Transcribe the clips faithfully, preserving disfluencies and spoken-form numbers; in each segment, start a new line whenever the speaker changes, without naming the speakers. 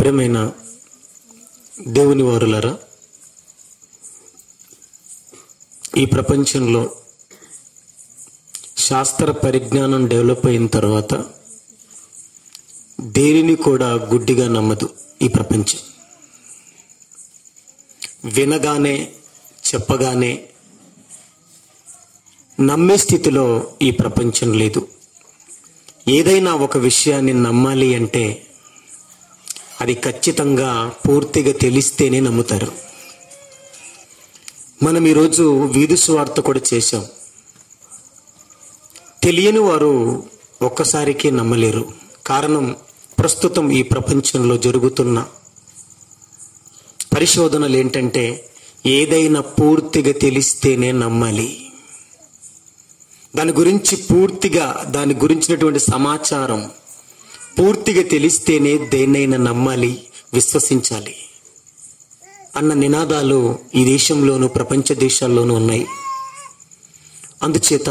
ప్రియమైన దేవుని వారులారా, ఈ ప్రపంచంలో శాస్త్ర పరిజ్ఞానం డెవలప్ అయిన తర్వాత దేనిని కూడా గుడ్డిగా నమ్మదు ఈ ప్రపంచం. వినగానే చెప్పగానే నమ్మే స్థితిలో ఈ ప్రపంచం లేదు. ఏదైనా ఒక విషయాన్ని నమ్మాలి అంటే అది ఖచ్చితంగా పూర్తిగా తెలిస్తేనే నమ్ముతారు. మనం ఈరోజు వీధి సువార్త కూడా చేశాం. తెలియని వారు ఒక్కసారికి నమ్మలేరు. కారణం, ప్రస్తుతం ఈ ప్రపంచంలో జరుగుతున్న పరిశోధనలు ఏంటంటే ఏదైనా పూర్తిగా తెలిస్తేనే నమ్మాలి. దాని గురించి పూర్తిగా దాని గురించినటువంటి సమాచారం పూర్తిగా తెలిస్తేనే దేన్నైనా నమ్మాలి, విశ్వసించాలి అన్న నినాదాలు ఈ దేశంలోనూ ప్రపంచ దేశాల్లోనూ ఉన్నాయి. అందుచేత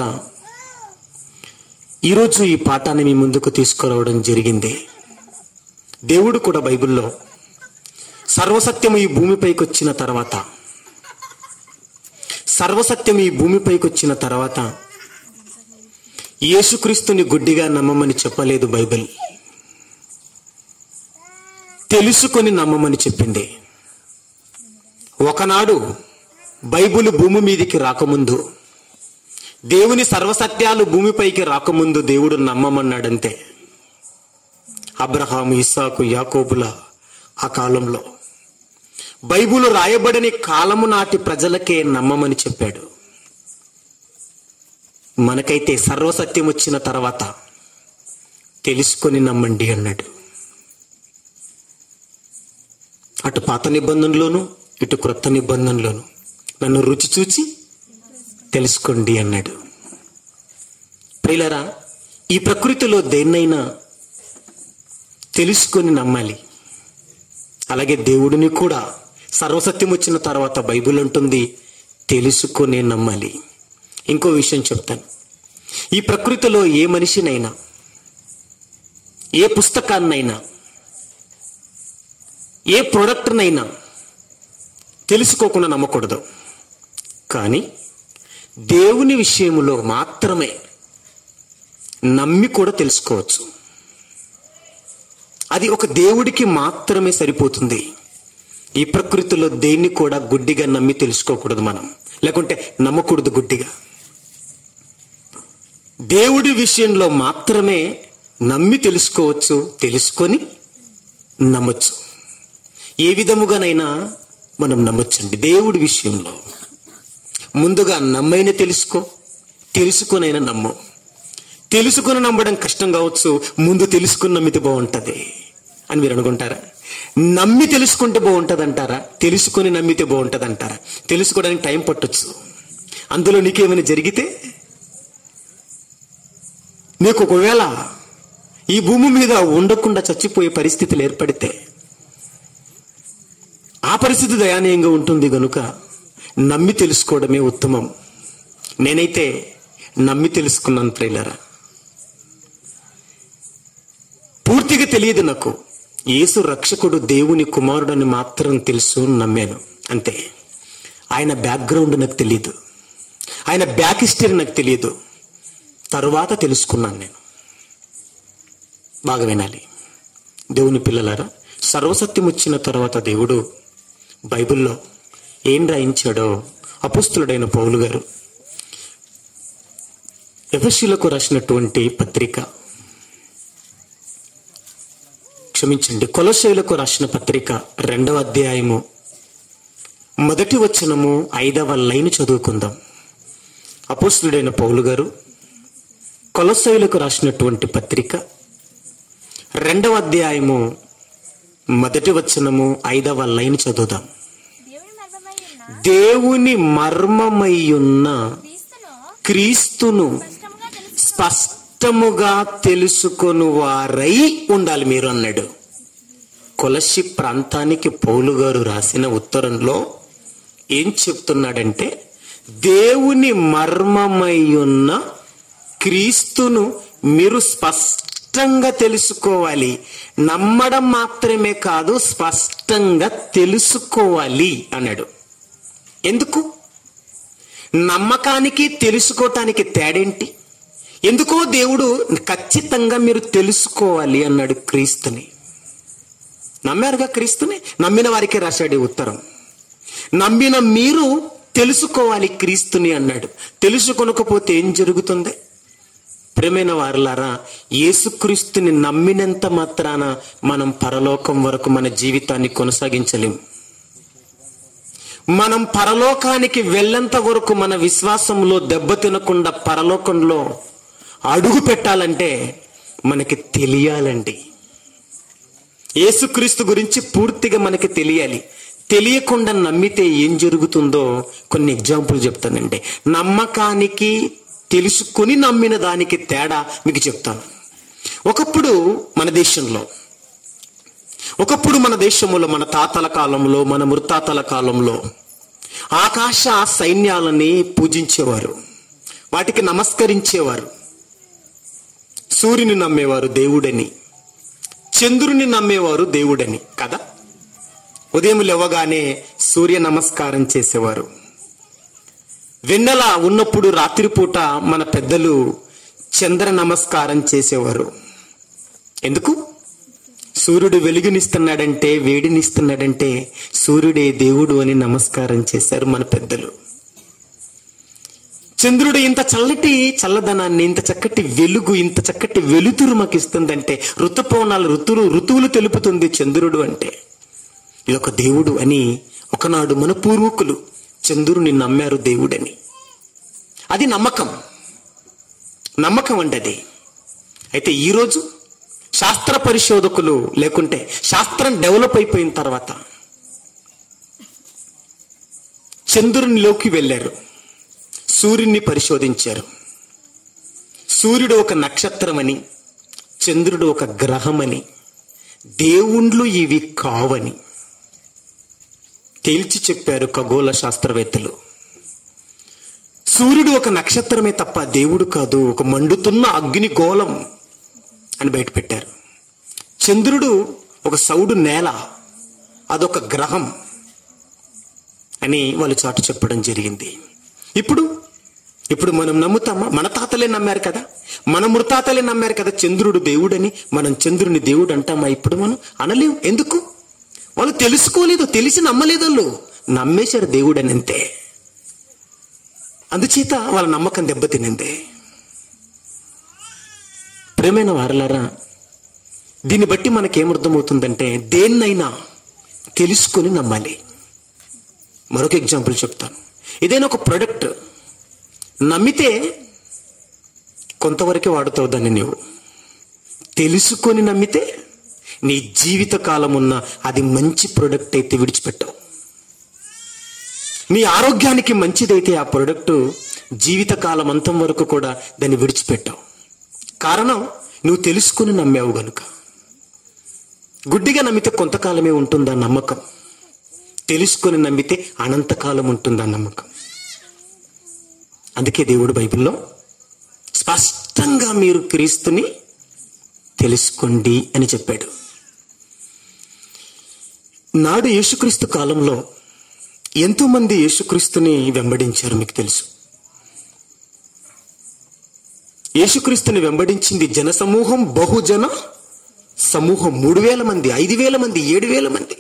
ఈరోజు ఈ పాఠాన్ని మీ ముందుకు తీసుకురావడం జరిగింది. దేవుడు కూడా బైబిల్లో సర్వసత్యం ఈ భూమిపైకి వచ్చిన తర్వాత సర్వసత్యం ఈ భూమిపైకి వచ్చిన తర్వాత యేసుక్రీస్తుని గుడ్డిగా నమ్మమని చెప్పలేదు. బైబిల్ తెలుసుకొని నమ్మమని చెప్పింది. ఒకనాడు బైబిల్ భూమి మీదికి రాకముందు, దేవుని సర్వసత్యాలు భూమిపైకి రాకముందు దేవుడు నమ్మమన్నాడంతే. అబ్రహాము, ఇస్సాకు, యాకోబుల ఆ కాలంలో బైబిల్ రాయబడని కాలము నాటి ప్రజలకే నమ్మమని చెప్పాడు. మనకైతే సర్వసత్యం వచ్చిన తర్వాత తెలుసుకొని నమ్మండి అన్నాడు. అటు పాత నిబంధనలోను ఇటు క్రొత్త నిబంధనలోను నన్ను రుచి చూచి తెలుసుకోండి అన్నాడు. ప్రియులారా, ఈ ప్రకృతిలో దేన్నైనా తెలుసుకొని నమ్మాలి. అలాగే దేవుడిని కూడా సర్వసత్యం వచ్చిన తర్వాత బైబిల్ ఉంటుంది తెలుసుకొని నమ్మాలి. ఇంకో విషయం చెప్తాను. ఈ ప్రకృతిలో ఏ మనిషినైనా, ఏ పుస్తకాన్నైనా, ఏ ప్రోడక్ట్నైనా తెలుసుకోకుండా నమ్మకూడదు. కానీ దేవుని విషయంలో మాత్రమే నమ్మి కూడా తెలుసుకోవచ్చు. అది ఒక దేవుడికి మాత్రమే సరిపోతుంది. ఈ ప్రకృతిలో దేన్ని కూడా గుడ్డిగా నమ్మి తెలుసుకోకూడదు మనం, లేకుంటే నమ్మకూడదు గుడ్డిగా. దేవుడి విషయంలో మాత్రమే నమ్మి తెలుసుకోవచ్చు, తెలుసుకొని నమ్మచ్చు. ఏ విధముగానైనా మనం నమ్మొచ్చండి. దేవుడి విషయంలో ముందుగా నమ్మైనా తెలుసుకో, తెలుసుకొనైనా నమ్ము. తెలుసుకొని నమ్మడం కష్టం కావచ్చు, ముందు తెలుసుకుని నమ్మితే బాగుంటుంది అని మీరు అనుకుంటారా? నమ్మి తెలుసుకుంటే బాగుంటుంది అంటారా? తెలుసుకొని నమ్మితే బాగుంటుంది అంటారా? తెలుసుకోవడానికి టైం పట్టొచ్చు. అందులో నీకేమైనా జరిగితే, నీకు ఒకవేళ ఈ భూమి మీద ఉండకుండా చచ్చిపోయే పరిస్థితులు ఏర్పడితే ఆ పరిస్థితి దయానీయంగా ఉంటుంది. గనుక నమ్మి తెలుసుకోవడమే ఉత్తమం. నేనైతే నమ్మి తెలుసుకున్నాను ప్రియులారా. పూర్తిగా తెలియదు నాకు. యేసు రక్షకుడు దేవుని కుమారుడు అని మాత్రం తెలుసు, నమ్మాను అంతే. ఆయన బ్యాక్గ్రౌండ్ నాకు తెలియదు, ఆయన బ్యాక్ హిస్టరీ నాకు తెలియదు. తరువాత తెలుసుకున్నాను నేను. బాగా వినాలి దేవుని పిల్లలారా. సర్వసత్యం వచ్చిన తర్వాత దేవుడు బైబిల్లో ఏం రాయించాడో అపోస్తలుడైన పౌలు గారు ఎఫెసీయులకు రాసినటువంటి పత్రిక, క్షమించండి కొలొస్సీయులకు రాసిన పత్రిక రెండవ అధ్యాయము మొదటి వచనము ఐదవ లైన్ చదువుకుందాం. అపోస్తలుడైన పౌలు గారు కొలొస్సీయులకు రాసినటువంటి పత్రిక రెండవ అధ్యాయము మొదటి వచనము ఐదవ లైన్ చదువుదాం. దేవుని మర్మమయ్యున్న క్రీస్తును స్పష్టముగా తెలుసుకొని వారై ఉండాలి మీరు అన్నాడు. కొలస్సి ప్రాంతానికి పౌలు గారు రాసిన ఉత్తరంలో ఏం చెప్తున్నాడంటే, దేవుని మర్మమయ్యున్న క్రీస్తును మీరు స్పష్టంగా స్పష్టంగా తెలుసుకోవాలి. నమ్మడం మాత్రమే కాదు, స్పష్టంగా తెలుసుకోవాలి అన్నాడు. ఎందుకు? నమ్మకానికి తెలుసుకోవటానికి తేడేంటి? ఎందుకో దేవుడు ఖచ్చితంగా మీరు తెలుసుకోవాలి అన్నాడు క్రీస్తుని. నమ్మారుగా క్రీస్తుని, నమ్మిన వారికి రాశాడు ఉత్తరం. నమ్మిన మీరు తెలుసుకోవాలి క్రీస్తుని అన్నాడు. తెలుసుకొనకపోతే ఏం జరుగుతుంది? ప్రియమైన వారలారా, యేసుక్రీస్తుని నమ్మినంత మాత్రాన మనం పరలోకం వరకు మన జీవితాన్ని కొనసాగించలేం. మనం పరలోకానికి వెళ్ళేంత వరకు మన విశ్వాసంలో దెబ్బతినకుండా పరలోకంలో అడుగు పెట్టాలంటే మనకి తెలియాలండి. యేసుక్రీస్తు గురించి పూర్తిగా మనకి తెలియాలి. తెలియకుండా నమ్మితే ఏం జరుగుతుందో కొన్ని ఎగ్జాంపుల్ చెప్తానండి. నమ్మకానికి తెలుసుకుని నమ్మిన దానికి తేడా మీకు చెప్తాను. ఒకప్పుడు మన దేశంలో ఒకప్పుడు మన దేశంలో మన తాతల కాలంలో, మన ముత్తాతల కాలంలో ఆకాశ సైన్యాలని పూజించేవారు, వాటికి నమస్కరించేవారు. సూర్యుని నమ్మేవారు దేవుడని, చంద్రుని నమ్మేవారు దేవుడని కదా. ఉదయం లేవగానే సూర్య నమస్కారం చేసేవారు. వెన్నెల ఉన్నప్పుడు రాత్రిపూట మన పెద్దలు చంద్ర నమస్కారం చేసేవారు. ఎందుకు? సూర్యుడు వెలుగునిస్తున్నాడంటే, వేడినిస్తున్నాడంటే సూర్యుడే దేవుడు అని నమస్కారం చేశారు మన పెద్దలు. చంద్రుడు ఇంత చల్లటి చల్లదనాన్ని, ఇంత చక్కటి వెలుగు, ఇంత చక్కటి వెలుతురు మాకు ఇస్తుందంటే, ఋతుపవనాలు ఋతువులు ఋతువులు తెలుపుతుంది చంద్రుడు అంటే. ఇదొక దేవుడు అని ఒకనాడు మన పూర్వీకులు చంద్రుని నమ్మారు దేవుడని. అది నమ్మకం, నమ్మకం అండి అది. అయితే ఈరోజు శాస్త్ర పరిశోధకులు, లేకుంటే శాస్త్రం డెవలప్ అయిపోయిన తర్వాత చంద్రునిలోకి వెళ్ళారు, సూర్యుని పరిశోధించారు. సూర్యుడు ఒక నక్షత్రమని, చంద్రుడు ఒక గ్రహమని, దేవుళ్ళు ఇవి కావని తేల్చి చెప్పారు ఖగోళ శాస్త్రవేత్తలు. సూర్యుడు ఒక నక్షత్రమే తప్ప దేవుడు కాదు, ఒక మండుతున్న అగ్ని గోళం అని బయటపెట్టారు. చంద్రుడు ఒక సౌడు నేల, అదొక గ్రహం అని వాళ్ళు చాటు చెప్పడం జరిగింది. ఇప్పుడు ఇప్పుడు మనం నమ్ముతామా? మన తాతలే నమ్మారు కదా, మన ముత్తాతలే నమ్మారు కదా చంద్రుడు దేవుడని. మనం చంద్రుని దేవుడు అంటామా? ఇప్పుడు మనం అనలేం. ఎందుకు? వాళ్ళు తెలుసుకోలేదు, తెలిసి నమ్మలేదు. వాళ్ళు నమ్మేశారు దేవుడని అంతే. అందుచేత వాళ్ళ నమ్మకం దెబ్బతినింది. ప్రియమైన వారలారా, దీన్ని బట్టి మనకేమర్థమవుతుందంటే దేన్నైనా తెలుసుకొని నమ్మాలి. మరొక ఎగ్జాంపుల్ చెప్తాను. ఏదైనా ఒక ప్రొడక్ట్ నమ్మితే కొంతవరకే వాడుతావు దాన్ని. నీవు తెలుసుకొని నమ్మితే నీ జీవిత కాలం ఉన్న అది మంచి ప్రొడక్ట్ అయితే విడిచిపెట్టవు. నీ ఆరోగ్యానికి మంచిదైతే ఆ ప్రొడక్ట్ జీవితకాలం అంతం వరకు కూడా దాన్ని విడిచిపెట్టావు. కారణం నువ్వు తెలుసుకుని నమ్మావు గనుక. గుడ్డిగా నమ్మితే కొంతకాలమే ఉంటుందా నమ్మకం, తెలుసుకొని నమ్మితే అనంతకాలం ఉంటుందా నమ్మకం. అందుకే దేవుడు బైబిల్లో స్పష్టంగా మీరు క్రీస్తుని తెలుసుకోండి అని చెప్పాడు. నాడు యేసుక్రీస్తు కాలంలో ఎంతో మంది యేసుక్రీస్తుని వెంబడించారు. మీకు తెలుసు, యేసుక్రీస్తుని వెంబడించింది జన సమూహం, బహుజన సమూహం. మూడు వేల మంది, ఐదు వేల మంది, ఏడు వేల మంది.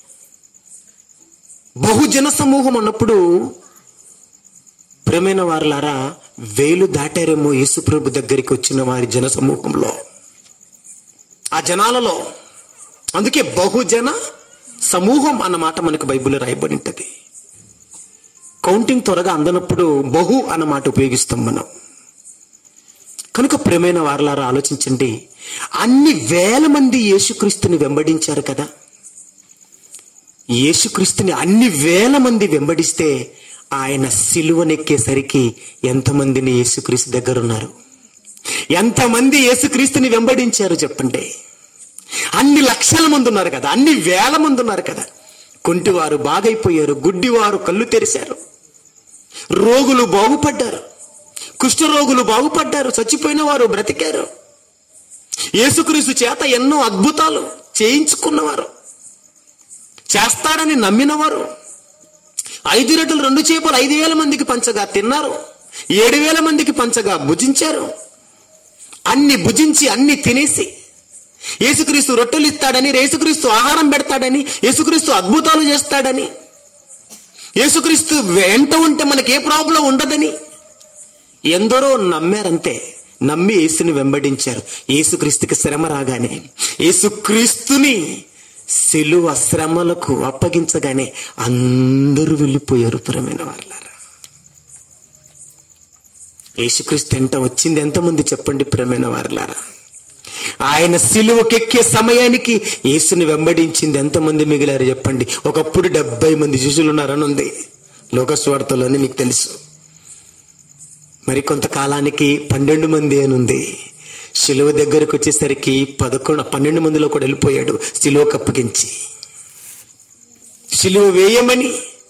బహుజన సమూహం అన్నప్పుడు ప్రియమైన వారలారా, వేలు దాటారేమో యేసు ప్రభు దగ్గరికి వచ్చిన వారి జన సమూహంలో, ఆ జనాలలో. అందుకే బహుజన సమూహం అన్నమాట మనకు బైబిల్లో రాయబడి ఉంటుంది. కౌంటింగ్ త్వరగా అందనప్పుడు బహు అన్నమాట ఉపయోగిస్తాం మనం. కనుక ప్రియమైన వారలారా ఆలోచించండి, అన్ని వేల మంది యేసుక్రీస్తుని వెంబడించారు కదా. యేసుక్రీస్తుని అన్ని వేల మంది వెంబడిస్తే ఆయన సిలువనెక్కేసరికి ఎంతమందిని యేసుక్రీస్తు దగ్గర ఉన్నారు? ఎంతమంది యేసుక్రీస్తుని వెంబడించారు చెప్పండి? అన్ని లక్షల మంది ఉన్నారు కదా, అన్ని వేల మంది ఉన్నారు కదా. కుంటివారు బాగైపోయారు, గుడ్డివారు కళ్ళు తెరిశారు, రోగులు బాగుపడ్డారు, కుష్ఠరోగులు బాగుపడ్డారు, చచ్చిపోయిన వారు బ్రతికారు. యేసుక్రీస్తు చేత ఎన్నో అద్భుతాలు చేయించుకున్నవారు, చేస్తాడని నమ్మినవారు, ఐదు రొట్టెలు రెండు చేపలు ఐదు వేల మందికి పంచగా తిన్నారు, ఏడు వేల మందికి పంచగా భుజించారు. అన్ని భుజించి అన్ని తినేసి యేసుక్రీస్తు రొట్టెలు ఇస్తాడని, యేసుక్రీస్తు ఆహారం పెడతాడని, యేసుక్రీస్తు అద్భుతాలు చేస్తాడని, యేసుక్రీస్తు వెంట ఉంటే మనకి ఏ ప్రాబ్లం ఉండదని ఎందరో నమ్మారంతే. నమ్మి యేసుని వెంబడించారు. యేసుక్రీస్తుకి శ్రమ రాగానే, యేసుక్రీస్తుని సిలువ శ్రమలకు అప్పగించగానే అందరూ వెళ్ళిపోయారు. ప్రియమైన వారలారా, యేసుక్రీస్తు ఎంట వచ్చింది ఎంతమంది చెప్పండి ప్రియమైన వారలారా? ఆయన సిలువకెక్కే సమయానికి యేసుని వెంబడించింది ఎంతమంది మిగిలారు చెప్పండి? ఒకప్పుడు డెబ్బై మంది శిష్యులు ఉన్నారని ఉంది లోకస్వార్తలోని, మీకు తెలుసు. మరి కొంతకాలానికి పన్నెండు మంది అని ఉంది. సిలువ దగ్గరకు వచ్చేసరికి పదకొండు పన్నెండు మందిలో కూడా వెళ్ళిపోయాడు. సిలువకు అప్పగించి సిలువ వేయమని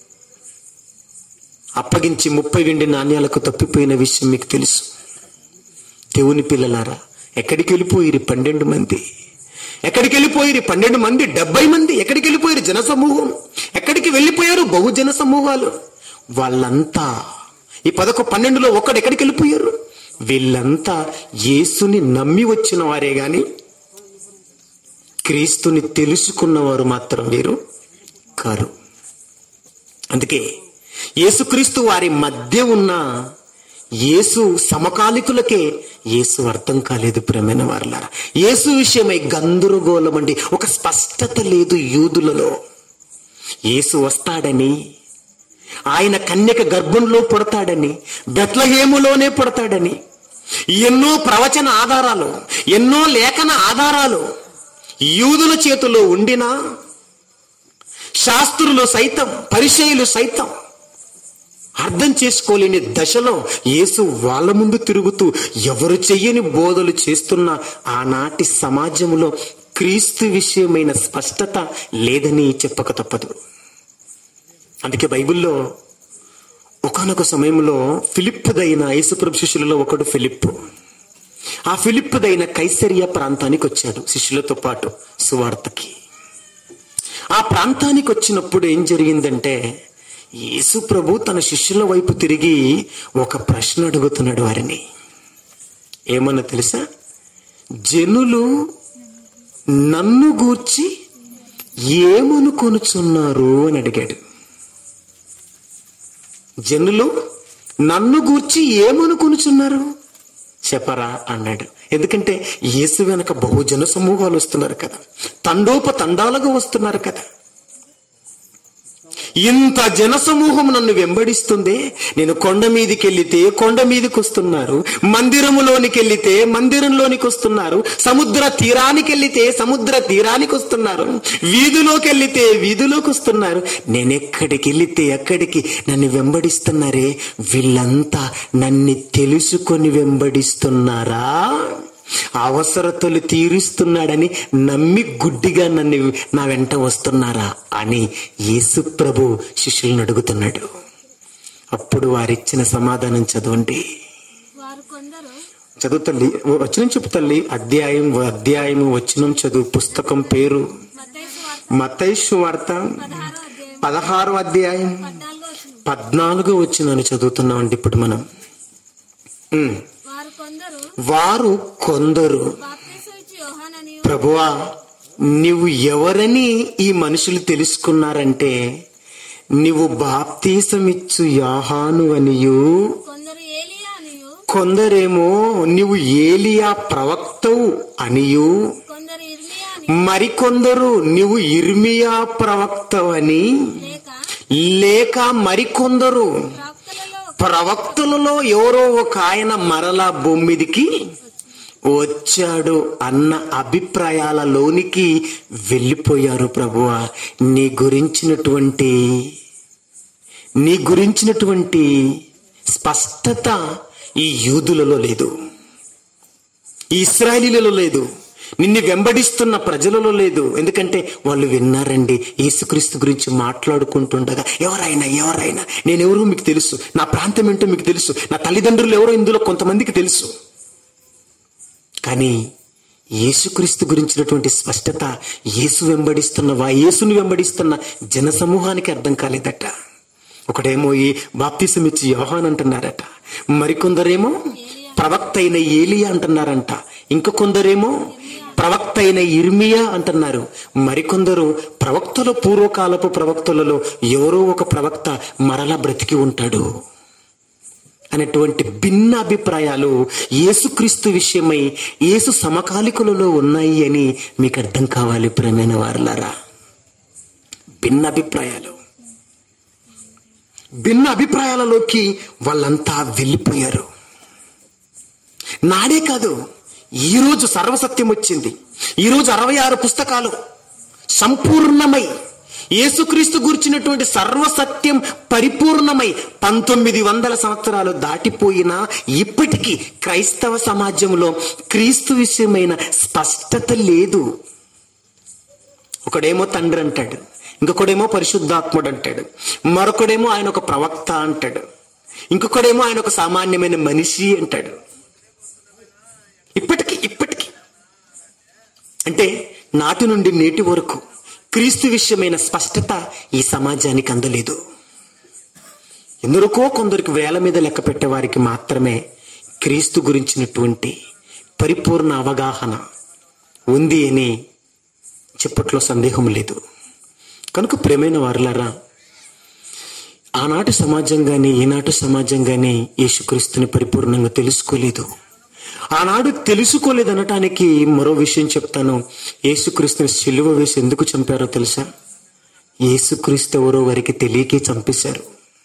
అప్పగించి ముప్పై వెండి నాణ్యాలకు తప్పిపోయిన విషయం మీకు తెలుసు. దేవుని పిల్లలారా, ఎక్కడికి వెళ్ళిపోయిరి పన్నెండు మంది? ఎక్కడికి వెళ్ళిపోయిరి పన్నెండు మంది? డెబ్బై మంది ఎక్కడికి వెళ్ళిపోయారు? జన సమూహం ఎక్కడికి వెళ్ళిపోయారు? బహుజన సమూహాలు. వాళ్ళంతా ఈ పదకొ పన్నెండులో ఒక్కడు ఎక్కడికి వెళ్ళిపోయారు? వీళ్ళంతా యేసుని నమ్మి వచ్చిన వారే గాని క్రీస్తుని తెలుసుకున్నవారు మాత్రం వీరు కారు. అందుకే యేసుక్రీస్తు వారి మధ్య ఉన్న యేసు సమకాలికులకే యేసు అర్థం కాలేదు. ప్రియమైన వారలారా, యేసు విషయమై గందరగోళం అండి. ఒక స్పష్టత లేదు యూదులలో. యేసు వస్తాడని, ఆయన కన్యక గర్భంలో పుడతాడని, బెత్లెహేములోనే పుడతాడని ఎన్నో ప్రవచన ఆధారాలు, ఎన్నో లేఖన ఆధారాలు యూదుల చేతిలో ఉండినా శాస్త్రులు సైతం, పరిసయ్యులు సైతం అర్థం చేసుకోలేని దశలో యేసు వాళ్ళ ముందు తిరుగుతూ ఎవరు చెయ్యని బోధలు చేస్తున్న ఆనాటి సమాజంలో క్రీస్తు విషయమైన స్పష్టత లేదని చెప్పక తప్పదు. అందుకే బైబిల్లో ఒకానొక సమయంలో ఫిలిప్పుదైన యేసుప్రభు శిష్యులలో ఒకడు ఫిలిప్పు. ఆ ఫిలిప్పుదైన కైసరియా ప్రాంతానికి వచ్చాడు శిష్యులతో పాటు సువార్తకి. ఆ ప్రాంతానికి వచ్చినప్పుడు ఏం జరిగిందంటే, యేసు ప్రభు తన శిష్యుల వైపు తిరిగి ఒక ప్రశ్న అడుగుతున్నాడు వారిని. ఏమన్నా తెలుసా? జనులు నన్ను గూర్చి ఏమనుకొనుచున్నారు అని అడిగాడు. జనులు నన్ను గూర్చి ఏమనుకొనుచున్నారు చెప్పరా అన్నాడు. ఎందుకంటే యేసు వెనక బహుజన సమూహాలు వస్తున్నారు కదా, తండోప తండాలుగా వస్తున్నారు కదా. ఇంత జన సమూహం నన్ను వెంబడిస్తుంది. నేను కొండ మీదకి వెళ్లితే కొండ మీదకి వస్తున్నారు, మందిరములోనికి వెళ్లితే మందిరంలోనికి వస్తున్నారు, సముద్ర తీరానికి వెళ్లితే సముద్ర తీరానికి వస్తున్నారు, వీధిలోకి వెళ్లితే వీధిలోకి వస్తున్నారు. నేను ఎక్కడికి వెళ్లితే అక్కడికి నన్ను వెంబడిస్తున్నారే, వీళ్ళంతా నన్ను తెలుసుకొని వెంబడిస్తున్నారా, అవసరతలు తీరుస్తున్నాడని నమ్మి గుడ్డిగా నన్ను నా వెంట వస్తున్నారా అని యేసు ప్రభు శిష్యులను అడుగుతున్నాడు. అప్పుడు వారిచ్చిన సమాధానం చదవండి. చదువు తల్లి, వచనం చెప్పు తల్లి. అధ్యాయం అధ్యాయము వచనం చదువు. పుస్తకం పేరు మత్తయి సువార్త పదహారో అధ్యాయం పద్నాలుగో వచనాన్ని చదువుతున్నామండి ఇప్పుడు మనం. వారు కొందరు, ప్రభువా నీవు ఎవరని ఈ మనుషులు తెలుసుకున్నారంటే, నీవు బాప్తీసమిచ్చు యోహాను అనియు, కొందరేమో నీవు ఏలియా ప్రవక్తవు అనియు, మరికొందరు నీవు ఇర్మియా ప్రవక్తవని, లేక మరికొందరు ప్రవక్తలలో ఎవరో ఒక ఆయన మరలా భూమి మీదికి వచ్చాడు అన్న అభిప్రాయాలలోనికి వెళ్ళిపోయారు. ప్రభువా నీ గురించినటువంటి నీ గురించినటువంటి స్పష్టత ఈ యూదులలో లేదు, ఈ ఇశ్రాయేలీలలో లేదు, నిన్ను వెంబడిస్తున్న ప్రజలలో లేదు. ఎందుకంటే వాళ్ళు విన్నారండి యేసుక్రీస్తు గురించి మాట్లాడుకుంటుండగా, ఎవరైనా ఎవరైనా నేనెవరో మీకు తెలుసు, నా ప్రాంతం ఏంటో మీకు తెలుసు, నా తల్లిదండ్రులు ఎవరో ఇందులో కొంతమందికి తెలుసు. కానీ యేసుక్రీస్తు గురించినటువంటి స్పష్టత యేసు వెంబడిస్తున్నవా యేసుని వెంబడిస్తున్న జన సమూహానికి అర్థం కాలేదట. ఒకడేమో ఈ బాప్తిసం ఇచ్చి యోహాన్ అంటున్నారట, మరికొందరేమో ప్రవక్త అయిన ఏలియా అంటున్నారంట, ఇంక కొందరేమో ప్రవక్త అయిన ఇర్మియా అంటున్నారు, మరికొందరు ప్రవక్తల పూర్వకాలపు ప్రవక్తలలో ఎవరో ఒక ప్రవక్త మరలా బ్రతికి ఉంటాడు అనేటువంటి భిన్న అభిప్రాయాలు యేసుక్రీస్తు విషయమై యేసు సమకాలికులలో ఉన్నాయి అని మీకు అర్థం కావాలి ప్రియమైన వారలారా. భిన్న అభిప్రాయాలు భిన్న అభిప్రాయాలలోకి వాళ్ళంతా వెళ్ళిపోయారు. నాడే కాదు, ఈరోజు సర్వసత్యం వచ్చింది. ఈరోజు అరవై ఆరు పుస్తకాలు సంపూర్ణమై యేసుక్రీస్తు గురించినటువంటి సర్వసత్యం పరిపూర్ణమై పంతొమ్మిది వందల సంవత్సరాలు దాటిపోయినా ఇప్పటికీ క్రైస్తవ సమాజంలో క్రీస్తు విషయమైన స్పష్టత లేదు. ఒకడేమో తండ్రి అంటాడు, ఇంకొకడేమో పరిశుద్ధాత్ముడు అంటాడు, మరొకడేమో ఆయన ఒక ప్రవక్త అంటాడు, ఇంకొకడేమో ఆయన ఒక సామాన్యమైన మనిషి అంటాడు. ఇప్పటికీ ఇప్పటికీ అంటే నాటి నుండి నేటి వరకు క్రీస్తు విషయమైన స్పష్టత ఈ సమాజానికి అందలేదు. ఎందరికో కొందరికి వేల మీద లెక్క పెట్టే వారికి మాత్రమే క్రీస్తు గురించినటువంటి పరిపూర్ణ అవగాహన ఉంది అని చెప్పట్లో సందేహం లేదు. కనుక ప్రియమైన వారలారా, ఆనాటి సమాజం గాని ఈనాటి సమాజం గాని యేసుక్రీస్తుని పరిపూర్ణంగా తెలుసుకోలేదు. ఆనాడు తెలుసుకోలేదనటానికి మరో విషయం చెప్తాను. యేసుక్రీస్తుని సిలువ వేసి ఎందుకు చంపారో తెలుసా? యేసుక్రీస్తు ఎవరో వారికి తెలియకే చంపేశారు.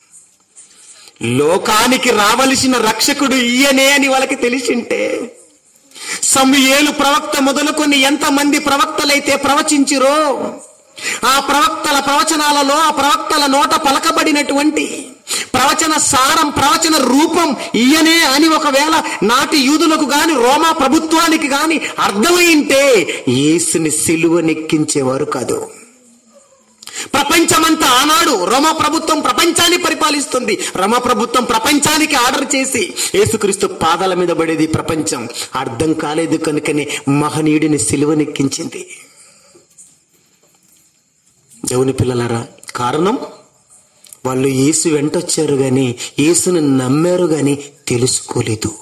లోకానికి రావలసిన రక్షకుడు ఈయనే అని వాళ్ళకి తెలిసింటే, సమూయేలు ప్రవక్త మొదలుకొని ఎంతమంది ప్రవక్తలైతే ప్రవచించిరో ఆ ప్రవక్తల ప్రవచనాలలో ఆ ప్రవక్తల నోట పలకబడినటువంటి ప్రవచన సారం ప్రవచన రూపం ఈయనే అని ఒకవేళ నాటి యూదులకు గాని రోమా ప్రభుత్వానికి గాని అర్థమైంటే యేసుని సిలువనెక్కించేవారు కాదు. ప్రపంచమంతా ఆనాడు రోమా ప్రభుత్వం ప్రపంచాన్ని పరిపాలిస్తుంది. రోమా ప్రభుత్వం ప్రపంచానికి ఆర్డర్ చేసి యేసుక్రీస్తు పాదాల మీద పడేది ప్రపంచం. అర్థం కాలేదు కనుకనే మహనీయుడిని సిలువనెక్కించింది. దేవుని పిల్లలారా, కారణం వాళ్ళు యేసు వెంటొచ్చారు గాని యేసుని నమ్మారు గాని తెలుసుకోలేదు.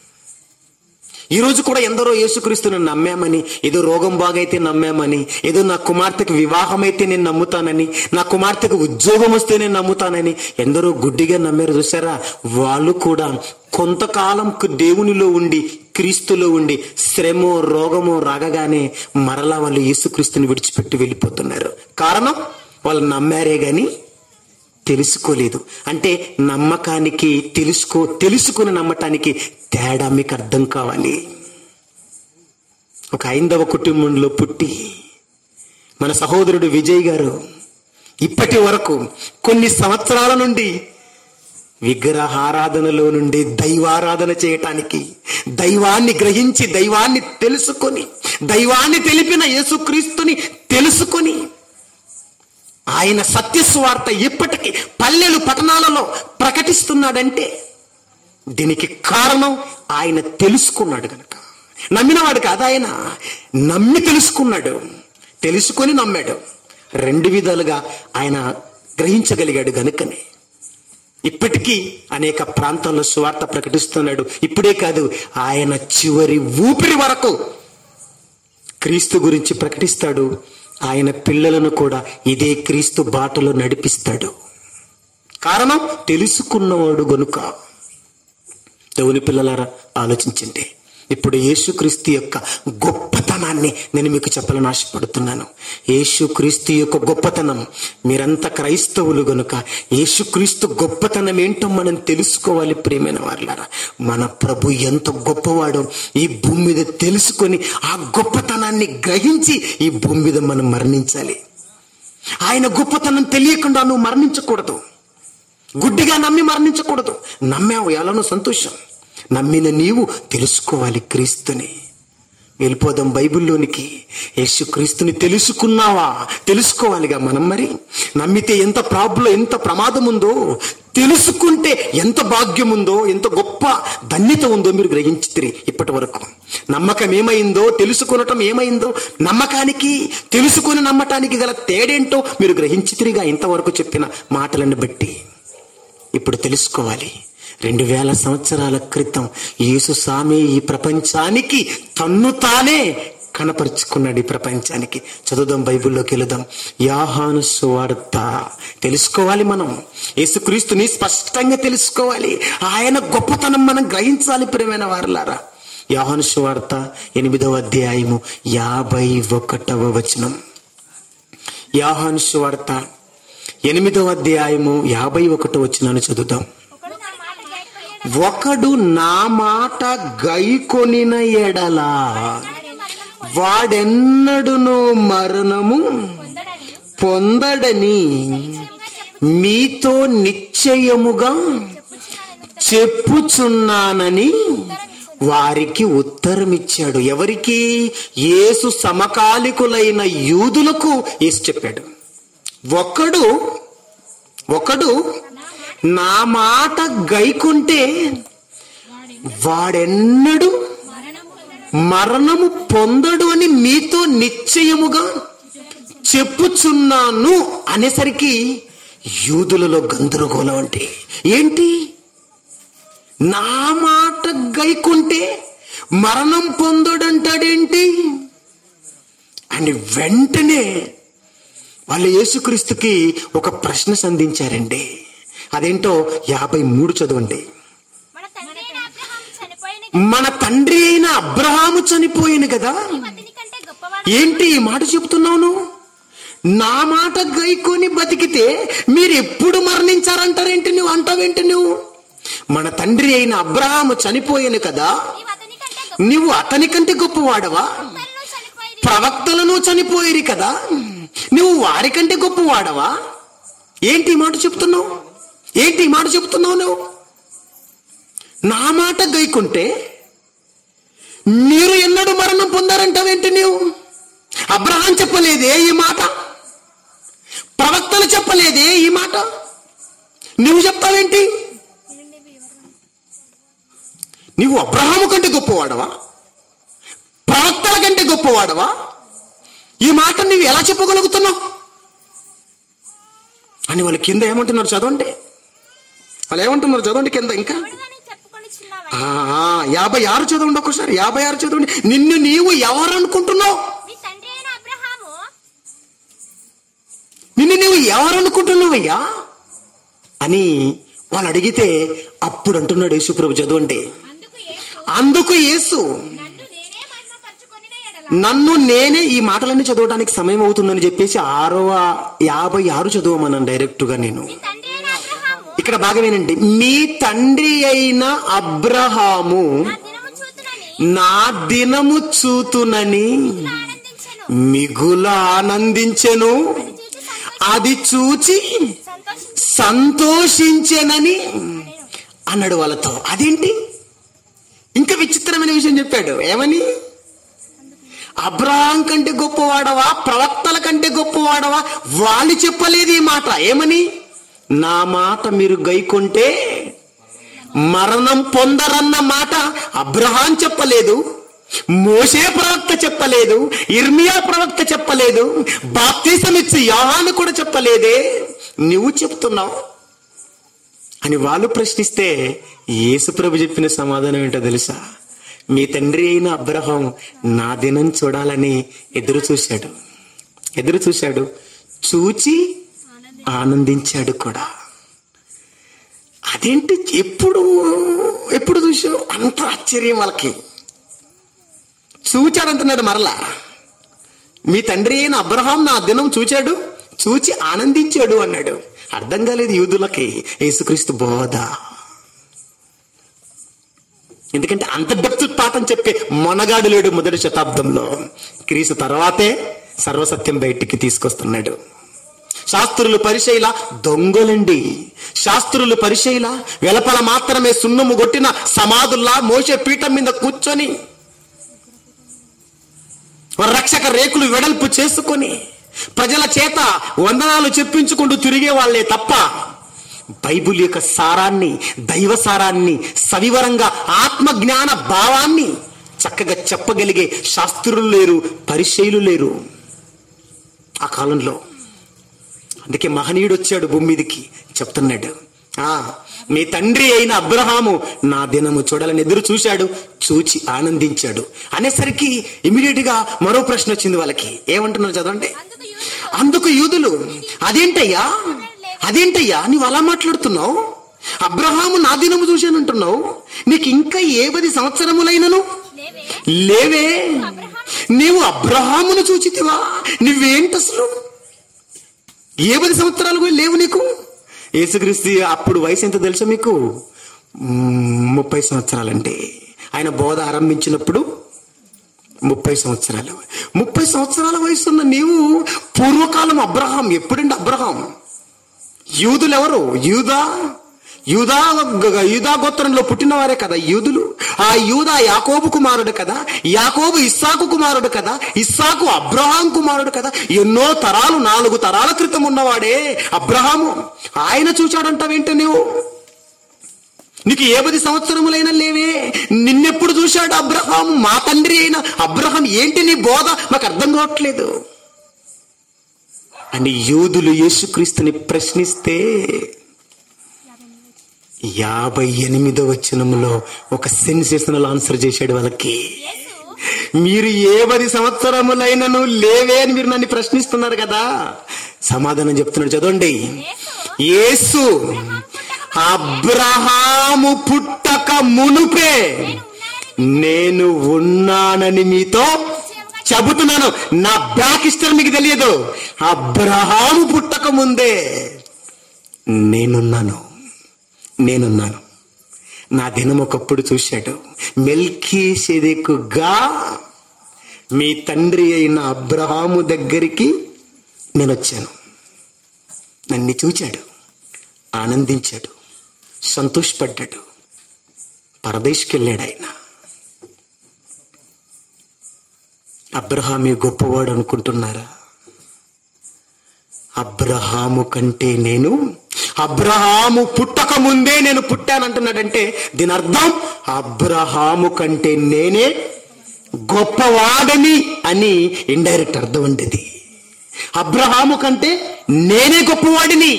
ఈ రోజు కూడా ఎందరో యేసుక్రీస్తుని నమ్మామని, ఏదో రోగం బాగైతే నమ్మామని, ఏదో నా కుమార్తెకు వివాహం అయితే నేను నమ్ముతానని, నా కుమార్తెకు ఉద్యోగం వస్తే నేను నమ్ముతానని ఎందరో గుడ్డిగా నమ్మారు. చూసారా, వాళ్ళు కూడా కొంతకాలం దేవునిలో ఉండి క్రీస్తులో ఉండి శ్రమో రోగమో రాగగానే మరలా వాళ్ళు యేసుక్రీస్తుని విడిచిపెట్టి వెళ్ళిపోతున్నారు. కారణం వాళ్ళు నమ్మారే గాని తెలుసుకోలేదు. అంటే నమ్మకానికి తెలుసుకో తెలుసుకుని నమ్మటానికి తేడా మీకు అర్థం కావాలి. ఒక ఐదవ కుటుంబంలో పుట్టి మన సహోదరుడు విజయ్ గారు ఇప్పటి వరకు కొన్ని సంవత్సరాల నుండి విగ్రహారాధనలో నుండి దైవారాధన చేయటానికి, దైవాన్ని గ్రహించి దైవాన్ని తెలుసుకొని దైవాన్ని తెలిపిన యేసుక్రీస్తుని తెలుసుకొని ఆయన సత్యస్వార్త ఇప్పటికీ పల్లెలు పట్టణాలలో ప్రకటిస్తున్నాడంటే దీనికి కారణం ఆయన తెలుసుకున్నాడు గనక. నమ్మినవాడు కాదు, ఆయన నమ్మి తెలుసుకున్నాడు, తెలుసుకొని నమ్మాడు. రెండు విధాలుగా ఆయన గ్రహించగలిగాడు గనుకనే ఇప్పటికీ అనేక ప్రాంతాల్లో సువార్త ప్రకటిస్తున్నాడు. ఇప్పుడే కాదు, ఆయన చివరి ఊపిరి వరకు క్రీస్తు గురించి ప్రకటిస్తాడు. ఆయన పిల్లలను కూడా ఇదే క్రీస్తు బాటలో నడిపిస్తాడు. కారణం తెలుసుకున్నవాడు గనుక. దేవుని పిల్లలారా, ఆలోచించండి. ఇప్పుడు యేసుక్రీస్తు యొక్క గొప్పతనాన్ని నేను మీకు చెప్పాలని ఆశపడుతున్నాను. యేసుక్రీస్తు యొక్క గొప్పతనం, మీరంతా క్రైస్తవులు గనుక యేసుక్రీస్తు గొప్పతనం ఏంటో మనం తెలుసుకోవాలి. ప్రియమైన వారలారా, మన ప్రభు ఎంత గొప్పవాడో ఈ భూమి మీద తెలుసుకొని ఆ గొప్పతనాన్ని గ్రహించి ఈ భూమి మీద మనం మరణించాలి. ఆయన గొప్పతనం తెలియకుండా నువ్వు మరణించకూడదు. గుడ్డిగా నమ్మి మరణించకూడదు. నమ్మావు, ఎలానో సంతోషం. నమ్మిన నీవు తెలుసుకోవాలి క్రీస్తుని. వెళ్ళిపోదాం బైబిల్లోనికి. యేసుక్రీస్తుని తెలుసుకున్నావా? తెలుసుకోవాలిగా మనం. మరి నమ్మితే ఎంత ప్రాబ్లం, ఎంత ప్రమాదం ఉందో, తెలుసుకుంటే ఎంత భాగ్యం ఉందో, ఎంత గొప్ప ధన్యత ఉందో మీరు గ్రహించితిరి. ఇప్పటి వరకు నమ్మకం ఏమైందో, తెలుసుకునటం ఏమైందో, నమ్మకానికి తెలుసుకుని నమ్మటానికి గల తేడేంటో మీరు గ్రహించితిరిగా ఇంతవరకు చెప్పిన మాటలను బట్టి. ఇప్పుడు తెలుసుకోవాలి. రెండు వేల సంవత్సరాల క్రితం యేసు స్వామి ఈ ప్రపంచానికి తన్ను తానే కనపరుచుకున్నాడు. ఈ ప్రపంచానికి. చదువుదాం, బైబిల్లోకి వెళదాం. యోహాను సువార్త తెలుసుకోవాలి మనం. యేసుక్రీస్తుని స్పష్టంగా తెలుసుకోవాలి. ఆయన గొప్పతనం మనం గ్రహించాలి ప్రియమైన వారలారా. యోహాను సువార్త ఎనిమిదవ అధ్యాయము యాభై ఒకటవ వచనం. యోహాను సువార్త ఎనిమిదవ అధ్యాయము యాభై ఒకటవ వచనాన్ని చదువుదాం. ఒకడు నా మాట గైకొనిన ఎడలా వాడెన్నడును మరణము పొందడని మీతో నిశ్చయముగా చెప్పుచున్నానని వారికి ఉత్తరం ఇచ్చాడు. ఎవరికి? యేసు సమకాలికులైన యూదులకు యేసు చెప్పాడు. ఒకడు ఒకడు నా మాట గైకుంటే వాడెన్నడు మరణము పొందడు అని మీతో నిశ్చయముగా చెప్పుచున్నాను అనేసరికి యూదులలో గందరగోళం. అంటే ఏంటి? నా మాట గైకుంటే మరణం పొందడంటాడేంటి అని వెంటనే వాళ్ళు యేసుక్రీస్తుకి ఒక ప్రశ్న సంధించారండి. అదేంటో యాభై మూడు చదవండి. మన తండ్రి అయిన అబ్రహాము చనిపోయాను కదా, ఏంటి ఈ మాట చెప్తున్నావు? నా మాట గైకొని బతికితే మీరు ఎప్పుడు మరణించారంటారేంటి? నువ్వు అంటావేంటి? నువ్వు మన తండ్రి అయిన అబ్రహాము చనిపోయాను కదా, నువ్వు అతని కంటే గొప్పవాడవా? ప్రవక్తలను చనిపోయేది కదా, నువ్వు వారికంటే గొప్పవాడవా? ఏంటి మాట చెప్తున్నావు? ఏంటి మాట చెప్తున్నావు నువ్వు? నా మాట గైకుంటే మీరు ఎన్నడూ మరణం పొందారంటావేంటి? నువ్వు అబ్రహాం చెప్పలేదే ఈ మాట, ప్రవక్తలు చెప్పలేదే ఈ మాట, నువ్వు చెప్తావేంటి? నువ్వు అబ్రహాము కంటే గొప్పవాడవా? ప్రవక్తల కంటే గొప్పవాడవా? ఈ మాట నువ్వు ఎలా చెప్పగలుగుతున్నావు అని వాళ్ళు కింద ఏమంటున్నారు చదవండి. వాళ్ళు ఏమంటున్నారు చదవండి కింద. ఇంకా యాభై ఆరు చదవండి ఒకసారి. యాభై ఆరు చదవండి. నిన్ను నీవు ఎవరు అనుకుంటున్నావు? నిన్ను నీవు ఎవరు అనుకుంటున్నావయ్యా అని వాళ్ళు అడిగితే అప్పుడు అంటున్నాడు యేసుప్రభు. చదవండి. అందుకు యేసు నన్ను నేనే, ఈ మాటలన్నీ చదవడానికి సమయం అవుతుందని చెప్పేసి ఆరవ యాభై ఆరు చదవమన్నాను డైరెక్ట్ గా నేను. ఇక్కడ బాగా వినండి. మీ తండ్రి అయిన అబ్రహాము నా దినము చూతునని మిగుల ఆనందించెను, అది చూచి సంతోషించెనని అన్నాడు వాళ్ళతో. అదేంటి? ఇంకా విచిత్రమైన విషయం చెప్పాడు. ఏమని? అబ్రహాం కంటే గొప్పవాడవా, ప్రవక్తల కంటే గొప్పవాడవా? వాళ్ళు చెప్పలేదు ఈ మాట. ఏమని? నా మాట మీరు గైకొంటే మరణం పొందరన్న మాట అబ్రహాం చెప్పలేదు, మోషే ప్రవక్త చెప్పలేదు, ఇర్మియా ప్రవక్త చెప్పలేదు, బాప్తిసం ఇచ్చి యోహాను కూడా చెప్పలేదే, నువ్వు చెప్తున్నావు అని వాళ్ళు ప్రశ్నిస్తే యేసుప్రభు చెప్పిన సమాధానం ఏంటో తెలుసా? మీ తండ్రి అయిన అబ్రహాం నా దినం చూడాలని ఎదురు చూశాడు ఎదురు చూశాడు చూచి ఆనందించాడు కూడా. అదేంటి? ఎప్పుడు ఎప్పుడు చూసావు? అంత ఆశ్చర్యం వాళ్ళకి. చూచాడంటున్నాడు మరలా. మీ తండ్రి అయిన అబ్రహాం నా దినం చూచాడు, చూచి ఆనందించాడు అన్నాడు. అర్థం కాలేదు యూదులకి యేసుక్రీస్తు బోధ. ఎందుకంటే అంత డెప్త్ పాఠం చెప్పే మొనగాడు లేడు మొదటి శతాబ్దంలో. క్రీస్తు తర్వాతే సర్వసత్యం బయటికి తీసుకొస్తున్నాడు. శాస్త్రులు పరిచయల దొంగలండి. శాస్త్రులు పరిచయల వెలపల మాత్రమే సున్నము కొట్టిన సమాధుల్లా మోసే పీఠం మీద కూర్చొని రక్షక రేకులు వెడల్పు చేసుకొని ప్రజల చేత వందనాలు చెప్పించుకుంటూ తిరిగే వాళ్ళే తప్ప బైబిల్ యొక్క సారాన్ని, దైవ సారాన్ని, సవివరంగా ఆత్మజ్ఞాన భావాన్ని చక్కగా చెప్పగలిగే శాస్త్రులు లేరు, పరిచయులు లేరు ఆ కాలంలో. అందుకే మహనీయుడు వచ్చాడు భూమి మీదకి, చెప్తున్నాడు, ఆ మీ తండ్రి అయిన అబ్రహాము నా దినము చూడాలని ఎదురు చూశాడు, చూచి ఆనందించాడు అనేసరికి ఇమీడియట్ గా మరో ప్రశ్న వచ్చింది వాళ్ళకి. ఏమంటున్నారు చదవండి. అందుకు యూదులు, అదేంటయ్యా అదేంటయ్యా నీవు అలా మాట్లాడుతున్నావు? అబ్రహాము నా దినము చూశానంటున్నావు, నీకు ఇంకా ఏ పది సంవత్సరములైనను లేవే, నీవు అబ్రహామును చూచితివా? నువ్వేంటి అసలు? ఏ పది సంవత్సరాలు కూడా లేవు నీకు. యేసుక్రీస్తు అప్పుడు వయసు ఎంత తెలుసా మీకు? ముప్పై సంవత్సరాలంటే ఆయన బోధ ఆరంభించినప్పుడు ముప్పై సంవత్సరాలు. ముప్పై సంవత్సరాల వయసున్న నీవు పూర్వకాలం అబ్రహాం. ఎప్పుడండి అబ్రహాం? యూదులు ఎవరు? యూదా యూదా యూదా గోత్రంలో పుట్టినవారే కదా యూదులు. ఆ యూదా యాకోబు కుమారుడు కదా, యాకోబు ఇస్సాకు కుమారుడు కదా, ఇస్సాకు అబ్రహాం కుమారుడు కదా. ఎన్నో తరాలు, నాలుగు తరాల క్రితం ఉన్నవాడే అబ్రహాము. ఆయన చూచాడంటావేంట నువ్వు? నీకు ఏ పది సంవత్సరములైనా లేవే, నిన్నెప్పుడు చూశాడు అబ్రహాం? మా తండ్రి అయిన అబ్రహాం. ఏంటి నీ బోధ? మాకు అర్థం కావట్లేదు అని యూదులు యేసుక్రీస్తుని ప్రశ్నిస్తే యాభై ఎనిమిదో వచనంలో ఒక సెన్సేషనల్ ఆన్సర్ చేశాడు వాళ్ళకి. మీరు ఏ పది సంవత్సరములైనను లేవే అని మీరు నన్ను ప్రశ్నిస్తున్నారు కదా, సమాధానం చెప్తున్నాడు చదవండి. యేసు అబ్రహాము పుట్టక మునుపే నేను ఉన్నానని మీతో చెబుతున్నాను. నా బ్యాక్ హిస్టరీ మీకు తెలియదు. అబ్రహాము పుట్టక ముందే నేనున్నాను నేనున్నాను నా దినం ఒకప్పుడు చూశాడు. మెల్కీసెదెకుగా మీ తండ్రి అయిన అబ్రహాము దగ్గరికి నేను వచ్చాను. నన్ను చూచాడు, ఆనందించాడు, సంతోషపడ్డాడు, పరదేశికి వెళ్ళాడు ఆయన. అబ్రహామే గొప్పవాడు అనుకుంటున్నారా? అబ్రహాము కంటే నేను, అబ్రహాము పుట్టక ముందే నేను పుట్టానంటున్నాడంటే దీని అర్థం అబ్రహాము కంటే నేనే గొప్పవాడని అని ఇండైరెక్ట్ అర్థం అంటది. అబ్రహాము కంటే నేనే గొప్పవాడిని,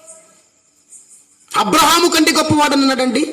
అబ్రహాము కంటే గొప్పవాడని అన్నాడండి.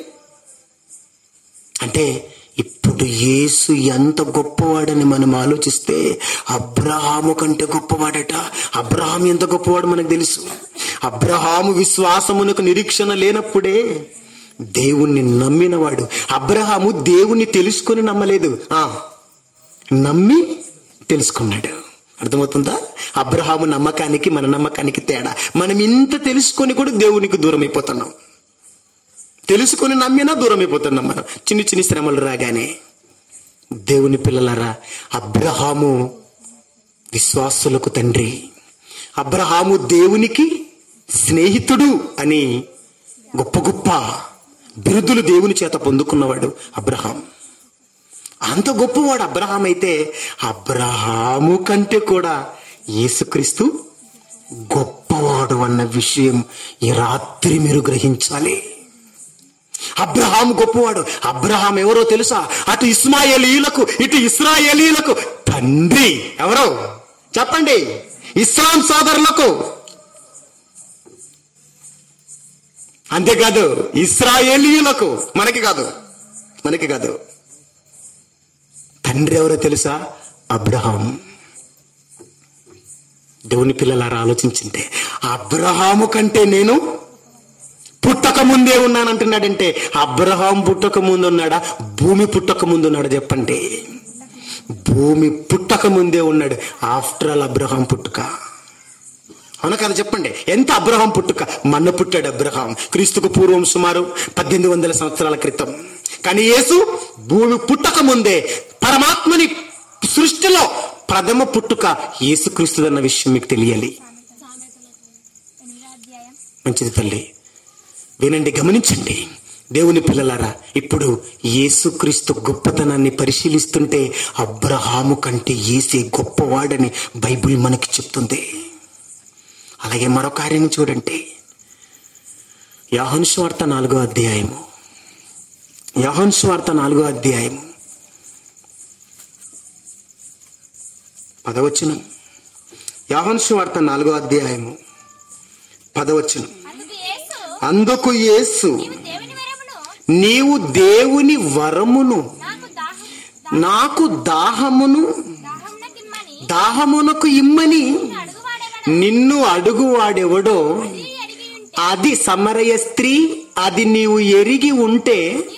అంటే ఇప్పుడు యేసు ఎంత గొప్పవాడని మనం ఆలోచిస్తే అబ్రహాము కంటే గొప్పవాడట. అబ్రహాం ఎంత గొప్పవాడు మనకు తెలుసు. అబ్రహాము విశ్వాసమునకు నిరీక్షణ లేనప్పుడే దేవుణ్ణి నమ్మినవాడు. అబ్రహాము దేవుణ్ణి తెలుసుకొని నమ్మలేదు, ఆ నమ్మి తెలుసుకున్నాడు. అర్థమవుతుందా? అబ్రహాము నమ్మకానికి మన నమ్మకానికి తేడా. మనం ఇంత తెలుసుకొని కూడా దేవునికి దూరం అయిపోతున్నాం. తెలుసుకొని నమ్మినా దూరం అయిపోతున్నాం మనం, చిన్ని చిన్ని శ్రమలు రాగానే. దేవుని పిల్లలారా, అబ్రహాము విశ్వాసులకు తండ్రి, అబ్రహాము దేవునికి స్నేహితుడు అని గొప్ప గొప్ప బిరుదులు దేవుని చేత పొందుకున్నవాడు అబ్రహాం. అంత గొప్పవాడు అబ్రహాం అయితే అబ్రహాము కంటే కూడా యేసుక్రీస్తు గొప్పవాడు అన్న విషయం ఈ రాత్రి మీరు గ్రహించాలి. అబ్రహాం గొప్పవాడు. అబ్రహాం ఎవరో తెలుసా? అటు ఇస్మాయేలీయులకు ఇటు ఇస్రాయేలీయులకు తండ్రి. ఎవరో చెప్పండి? ఇస్లాం సోదరులకు. అంతేకాదు ఇస్రాయేలీయులకు, మనకి కాదు మనకి కాదు తండ్రి ఎవరో తెలుసా? అబ్రహాం. దేవుని పిల్లలారా ఆలోచించింటే అబ్రహాము కంటే నేను పుట్టక ముందే ఉన్నానంటున్నాడంటే అబ్రహాం పుట్టక ముందు ఉన్నాడా? భూమి పుట్టక ముందు ఉన్నాడా? చెప్పండి. భూమి పుట్టక ముందే ఉన్నాడు. ఆఫ్టర్ ఆల్ అబ్రహాం పుట్టుక. అవునా కదా? చెప్పండి. ఎంత అబ్రహాం పుట్టుక? మన్న పుట్టాడు అబ్రహాం క్రీస్తుకు పూర్వం సుమారు పద్దెనిమిది వందల సంవత్సరాల క్రితం. కానీ యేసు భూమి పుట్టక ముందే, పరమాత్మని సృష్టిలో ప్రథమ పుట్టుక యేసుక్రీస్తుదన్న విషయం మీకు తెలియాలి. మంచిది తల్లి, వినండి, గమనించండి. దేవుని పిల్లలారా, ఇప్పుడు యేసుక్రీస్తు గొప్పతనాన్ని పరిశీలిస్తుంటే అబ్రహాము కంటే యేసే గొప్పవాడని బైబిల్ మనకి చెప్తుంది. అలాగే మరో కార్యం చూడండి, యోహాను సువార్త నాలుగో అధ్యాయము యోహాను సువార్త నాలుగో అధ్యాయము పదవచనం. యోహాను సువార్త నాలుగో అధ్యాయము పదవచనం. అందుకు యేసు, నీవు దేవుని వరమును నాకు దాహమును దాహమునకు ఇమ్మని నిన్ను అడుగువాడెవడో అది సమరయ స్త్రీ, అది నీవు ఎరిగి ఉంటే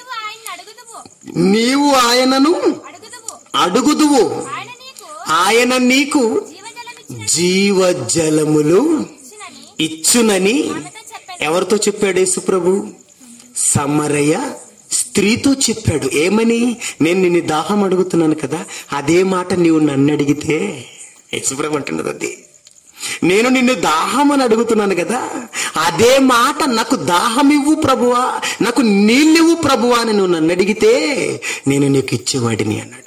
నీవు ఆయనను అడుగుదువు, ఆయన నీకు జీవజలములు ఇచ్చునని ఎవరితో చెప్పాడు యేసు ప్రభు? సమరయ స్త్రీతో చెప్పాడు. ఏమని? నేను నిన్ను దాహం అడుగుతున్నాను కదా, అదే మాట నీవు నన్ను అడిగితే, యేసుప్రభు అంటున్నది అది, నేను నిన్ను దాహం అని అడుగుతున్నాను కదా, అదే మాట నాకు దాహం ఇవ్వు ప్రభువా, నాకు నీళ్ళివ్వు ప్రభువా అని నువ్వు నన్ను అడిగితే నేను నీకు ఇచ్చేవాడిని అన్నాడు.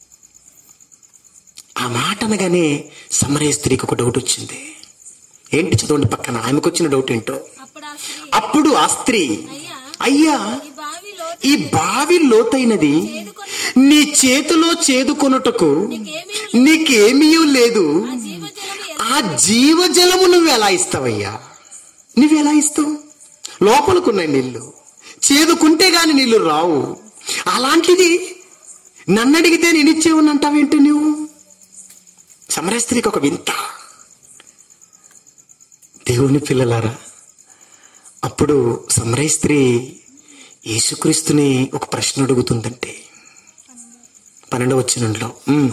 ఆ మాట అనగానే సమరయ స్త్రీకి ఒక డౌట్ వచ్చింది. ఏంటి? చదవండి పక్కన, ఆమెకు వచ్చిన డౌట్ ఏంటో. అప్పుడు ఆ స్త్రీ, అయ్యా ఈ బావి లోతైనది, నీ చేతిలో చేదుకొనుటకు నీకేమీ లేదు, ఆ జీవజలము నువ్వు ఎలా ఇస్తావయ్యా? నువ్వెలా ఇస్తావు? లోపలికున్నాయి నీళ్లు, చేదుకుంటే గాని నీళ్లు రావు. అలాంటిది నన్ను అడిగితే నేను ఇచ్చేవని అంటావేంటి నువ్వు? సమరయ స్త్రీకి ఒక వింత. దేవుని పిల్లలారా, అప్పుడు సమరయ స్త్రీ యేసుక్రీస్తుని ఒక ప్రశ్న అడుగుతుందంటే పన్నెండవ వచనంలో,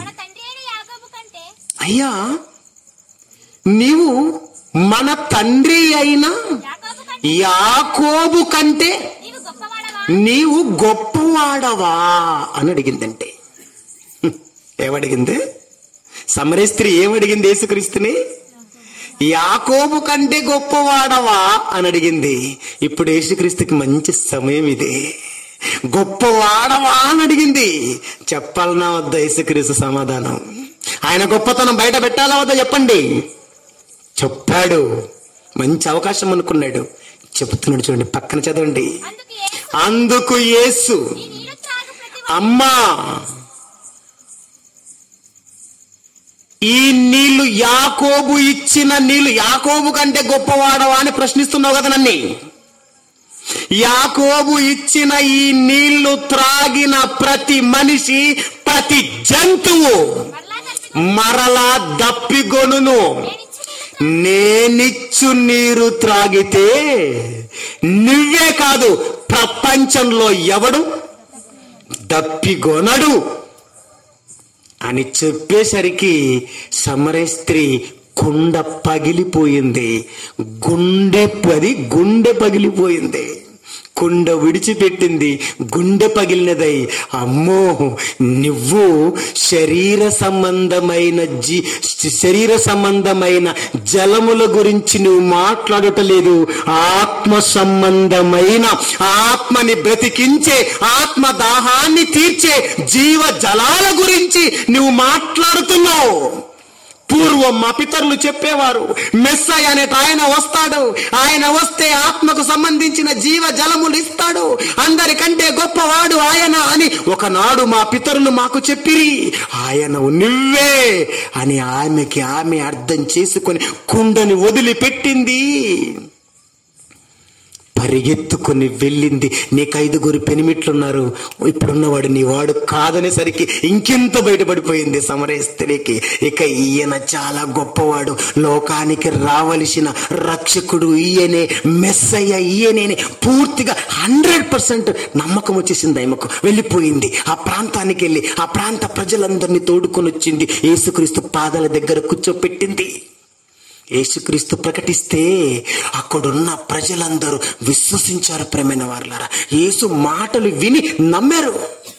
అయ్యా నీవు మన తండ్రి అయిన యాకోబు కంటే నీవు గొప్పవాడవా అని అడిగిందంటే. ఏమడిగింది సమరయ స్త్రీ? ఏమడిగింది యేసుక్రీస్తుని? యాకోబు కంటే గొప్పవాడవా అని అడిగింది. ఇప్పుడు యేసుక్రీస్తుకి మంచి సమయం ఇదే. గొప్పవాడవా అని అడిగింది. చెప్పాలనా వద్దా యేసుక్రీస్తు సమాధానం? ఆయన గొప్పతనం బయట పెట్టాలా వద్దా చెప్పండి? చెప్పాడు. మంచి అవకాశం అనుకున్నాడు. చెబుతున్నాడు చూడండి, పక్కన చదవండి. అందుకు యేసు, అమ్మా ఈ నీళ్లు యాకోబు ఇచ్చిన నీళ్లు, యాకోబు కంటే గొప్పవాడవా అని ప్రశ్నిస్తున్నావు కదా నన్ను. యాకోబు ఇచ్చిన ఈ నీళ్లు త్రాగిన ప్రతి మనిషి, ప్రతి జంతువు మరలా దప్పిగొనును. నేనిచ్చు నీరు త్రాగితే నువ్వే కాదు, ప్రపంచంలో ఎవడు దప్పిగొనడు అని చెప్పేసరికి సమరయ స్త్రీ కుండ పగిలిపోయింది. గుండె పది గుండె పగిలిపోయింది. కుండ విడిచిపెట్టింది, గుండె పగిలినదై, అమ్మో నువ్వు శరీర సంబంధమైన జీ శరీర సంబంధమైన జలముల గురించి నువ్వు మాట్లాడటలేదు, ఆత్మ సంబంధమైన, ఆత్మని బ్రతికించే, ఆత్మ దాహాన్ని తీర్చే జీవ జలాల గురించి నువ్వు మాట్లాడుతున్నావు. పూర్వం మా పితరులు చెప్పేవారు, మెస్సయ్య అనేట ఆయన వస్తాడు, ఆయన వస్తే ఆత్మకు సంబంధించిన జీవ జలములు ఇస్తాడు, అందరికంటే గొప్పవాడు ఆయన అని ఒకనాడు మా పితరులు మాకు చెప్పిరి. ఆయన నువ్వే అని ఆమెకి ఆమె అర్థం చేసుకొని కుండని వదిలిపెట్టింది, పరిగెత్తుకుని వెళ్ళింది. నీకు ఐదుగురు పెనిమిట్లున్నారు, ఇప్పుడున్నవాడు నీ వాడు కాదనేసరికి ఇంకెంత బయటపడిపోయింది సమరయ స్త్రీకి. ఇక ఈయన చాలా గొప్పవాడు, లోకానికి రావలసిన రక్షకుడు ఈయనే, మెస్సయ్య ఈయనే పూర్తిగా హండ్రెడ్ పర్సెంట్ నమ్మకం వచ్చేసింది. ఆమెకు వెళ్ళిపోయింది. ఆ ప్రాంతానికి వెళ్ళి ఆ ప్రాంత ప్రజలందరినీ తోడుకొని వచ్చింది. యేసుక్రీస్తు పాదాల దగ్గర కూర్చోపెట్టింది. యేసుక్రీస్తు ప్రకటిస్తే అక్కడున్న ప్రజలందరూ విశ్వసించారు. ప్రేమైన వారలారా, యేసు మాటలు విని నమ్మారు.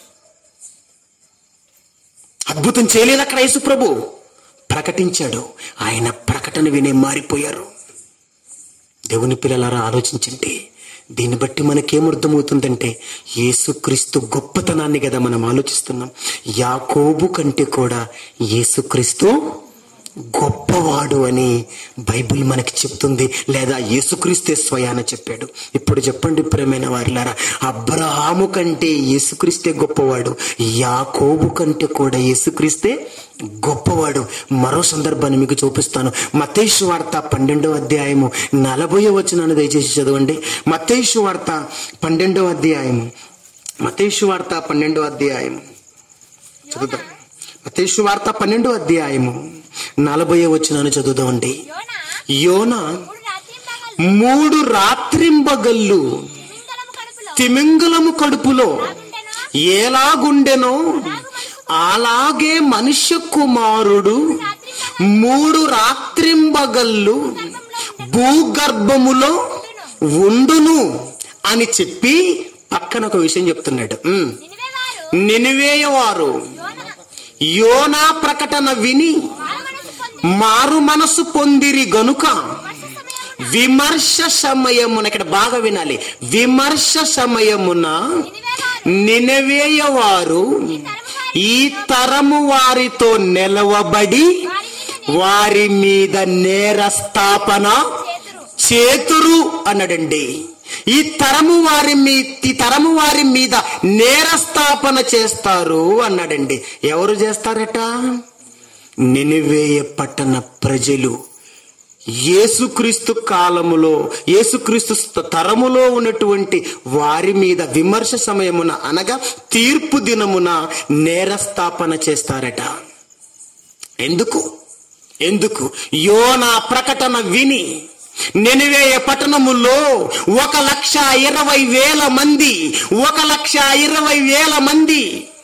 అద్భుతం చేయలేదు అక్కడ యేసు ప్రభు, ప్రకటించాడు. ఆయన ప్రకటన వినే మారిపోయారు. దేవుని పిల్లలారా ఆలోచించండి. దీన్ని బట్టి మనకేమర్థమవుతుందంటే యేసుక్రీస్తు గొప్పతనాన్ని కదా మనం ఆలోచిస్తున్నాం. యాకోబు కంటే కూడా యేసుక్రీస్తు గొప్పవాడు అని బైబిల్ మనకి చెప్తుంది, లేదా యేసుక్రీస్తే స్వయాన చెప్పాడు. ఇప్పుడు చెప్పండి ప్రియమైన వారిలారా, అబ్రహాము కంటే యేసుక్రీస్తే గొప్పవాడు, యాకోబు కంటే కూడా యేసుక్రీస్తే గొప్పవాడు. మరో సందర్భాన్ని మీకు చూపిస్తాను. మత్తయి సువార్త పన్నెండవ అధ్యాయము నలభై వచనాన్ని దయచేసి చదవండి. మత్తయి సువార్త పన్నెండవ అధ్యాయము మత్తయి సువార్త పన్నెండవ అధ్యాయము చదువుతాం. మత్తయి సువార్త పన్నెండవ అధ్యాయము నలభై వచనాన్ని చదువుదామండి. యోనా మూడు రాత్రింబగళ్ళు తిమింగలము కడుపులో ఎలాగుండెనో అలాగే మనుష్య కుమారుడు మూడు రాత్రింబగళ్ళు భూగర్భములో ఉండును అని చెప్పి పక్కన ఒక విషయం చెప్తున్నాడు. నినివేయ వారు యోనా ప్రకటన విని మారు మనసు పొందిరి గనుక విమర్శ సమయమున, ఇక్కడ బాగా వినాలి, విమర్శ సమయమున నినివేయ వారు ఈ తరము వారితో నిలవబడి వారి మీద నేరస్థాపన చేతురు అన్నాడండి. ఈ తరము వారి మీ ఈ తరము వారి మీద నేరస్థాపన చేస్తారు అన్నాడండి. ఎవరు చేస్తారట? నినివేయ పట్టణ ప్రజలు. యేసుక్రీస్తు కాలములో, యేసుక్రీస్తు తరములో ఉన్నటువంటి వారి మీద విమర్శ సమయమున అనగా తీర్పు దినమున నేరస్థాపన చేస్తారట. ఎందుకు ఎందుకు యోనా ప్రకటన విని నినివేయ పట్టణములో ఒక లక్ష ఇరవై వేల మంది ఒక లక్ష ఇరవై వేల మంది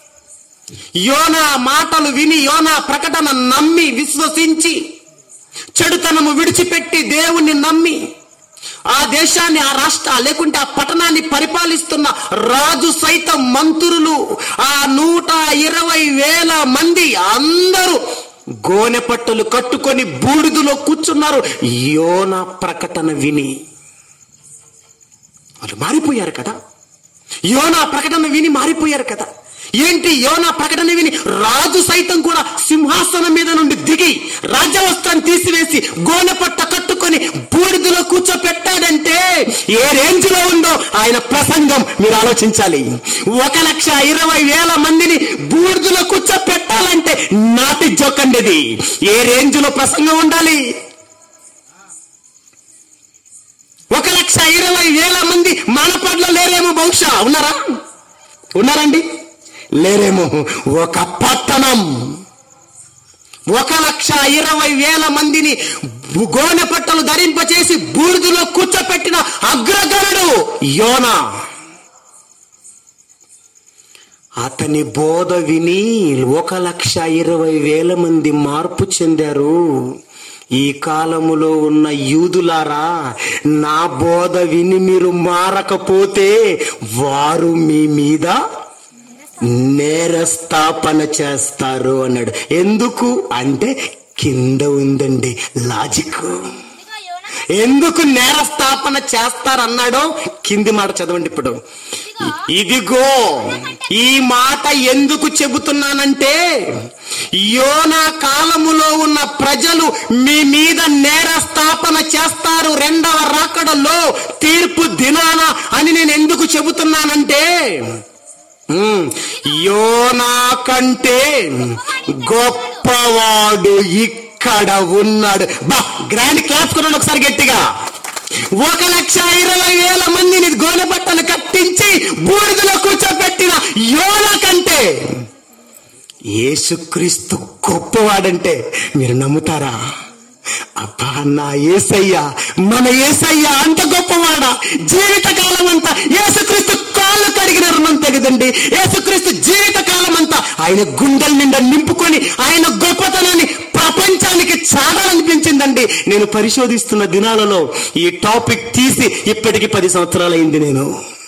యోనా మాటలు విని, యోనా ప్రకటన నమ్మి, విశ్వసించి, చెడుతనము విడిచిపెట్టి దేవుణ్ణి నమ్మి ఆ దేశాన్ని, ఆ రాష్ట్ర లేకుంటే ఆ పట్టణాన్ని పరిపాలిస్తున్న రాజు సైతం, మంత్రులు, ఆ నూట ఇరవై వేల మంది అందరూ గోనె పట్టలు కట్టుకొని బూడిదలో కూర్చున్నారు. యోనా ప్రకటన విని వాళ్ళు మారిపోయారు కదా. యోనా ప్రకటన విని మారిపోయారు కదా. ఏంటి? యోనా ప్రకటన విని రాజు సైతం కూడా సింహాసనం మీద నుండి దిగి రాజవస్త్రాన్ని తీసివేసి గోనె పట్ట కట్టుకొని బూడిదలో కూర్చోపెట్టాడంటే ఏ రేంజ్ లో ఉందో ఆయన ప్రసంగం మీరు ఆలోచించాలి. ఒక లక్ష ఇరవై వేల మందిని బూడిదలో కూర్చోపెట్టాలంటే నాటి జోకండిది. ఏ రేంజ్ లో ప్రసంగం ఉండాలి? ఒక లక్ష ఇరవై వేల మంది మన పట్ల లేరేమో, బహుశా ఉన్నారా? ఉన్నారండి? లేరేమో. ఒక పట్టణం ఒక లక్ష ఇరవై వేల మందిని గోనె పట్టలు ధరింపచేసి బూడిదలో కూర్చోపెట్టిన అగ్రగణుడు యోనా. అతని బోధ విని ఒక లక్ష ఇరవై వేల మంది మార్పు చెందారు. ఈ కాలములో ఉన్న యూదులారా, నా బోధ విని మీరు మారకపోతే వారు మీ మీద నేరస్థాపన చేస్తారు అన్నాడు. ఎందుకు అంటే కింద ఉందండి లాజిక్. ఎందుకు నేరస్థాపన చేస్తారన్నాడో కింది మాట చదవండి. ఇప్పుడు ఇదిగో ఈ మాట ఎందుకు చెబుతున్నానంటే, యోనా కాలములో ఉన్న ప్రజలు మీ మీద నేరస్థాపన చేస్తారు రెండవ రాకడలో, తీర్పు దినాన అని నేను ఎందుకు చెబుతున్నానంటే, యోనా కంటే గొప్పవాడు ఇక్కడ ఉన్నాడు. బా, గ్రాండ్ క్లాప్స్ కొనండి ఒకసారి గట్టిగా. ఒక లక్ష ఇరవై వేల మందిని గోనె బట్టలు కట్టించి బూడిదలో కూర్చోబెట్టిన యోనా కంటే యేసుక్రీస్తు గొప్పవాడంటే మీరు నమ్ముతారా? అబ్బా, నా యేసయ్య, మన యేసయ్య అంత గొప్పవాడా? జీవితకాలం అంతా యేసుక్రీస్తు కాళ్ళు కడిగిన రుణం తెగదండి. యేసుక్రీస్తు జీవితకాలం అంతా ఆయన గుండెల నిండా నింపుకొని ఆయన గొప్పతనాన్ని ప్రపంచానికి చాటాలనిపించిందండి. నేను పరిశోధిస్తున్న దినాలలో ఈ టాపిక్ తీసి ఇప్పటికి పది సంవత్సరాలు అయింది. నేను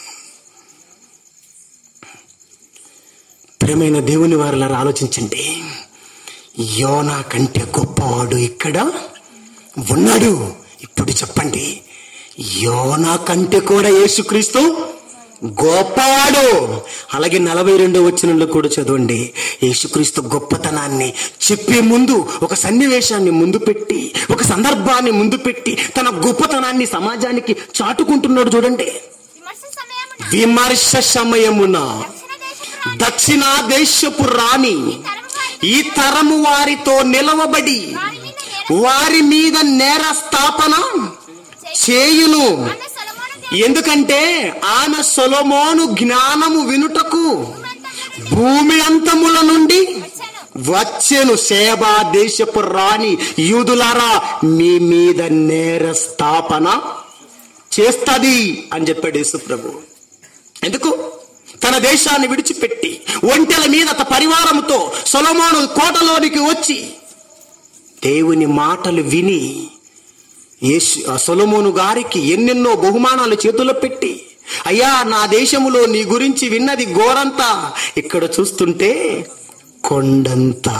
ప్రియమైన దేవుని వారిలారా ఆలోచించండి. యోనా కంటే గొప్పవాడు ఇక్కడ ఉన్నాడు. ఇప్పుడు చెప్పండి, యోనా కంటే కూడా యేసుక్రీస్తు గొప్పవాడు. అలాగే నలభై రెండో వచనంలో కూడా చదవండి. యేసుక్రీస్తు గొప్పతనాన్ని చెప్పే ముందు ఒక సన్నివేశాన్ని ముందు పెట్టి, ఒక సందర్భాన్ని ముందు పెట్టి తన గొప్పతనాన్ని సమాజానికి చాటుకుంటున్నాడు. చూడండి, విమర్శ సమయమున దక్షిణ దేశపు రాణి ఈ తరము వారితో నిలవబడి వారి మీద నేర స్థాపన చేయును. ఎందుకంటే ఆమె సొలొమోను జ్ఞానము వినుటకు భూమి అంతముల నుండి వచ్చెను. షేబా దేశపు రాణి, యూదులారా మీ మీద నేర స్థాపన చేస్తది అని చెప్పాడు యేసు ప్రభు. ఎందుకు? తన దేశాన్ని విడిచిపెట్టి ఒంటెల మీద తన పరివారంతో సొలొమోను కోటలోనికి వచ్చి దేవుని మాటలు విని యేసు సొలొమోను గారికి ఎన్నెన్నో బహుమానాలు చేతుల్లో పెట్టి, అయ్యా నా దేశములో నీ గురించి విన్నది గోరంతా, ఇక్కడ చూస్తుంటే కొండంతా.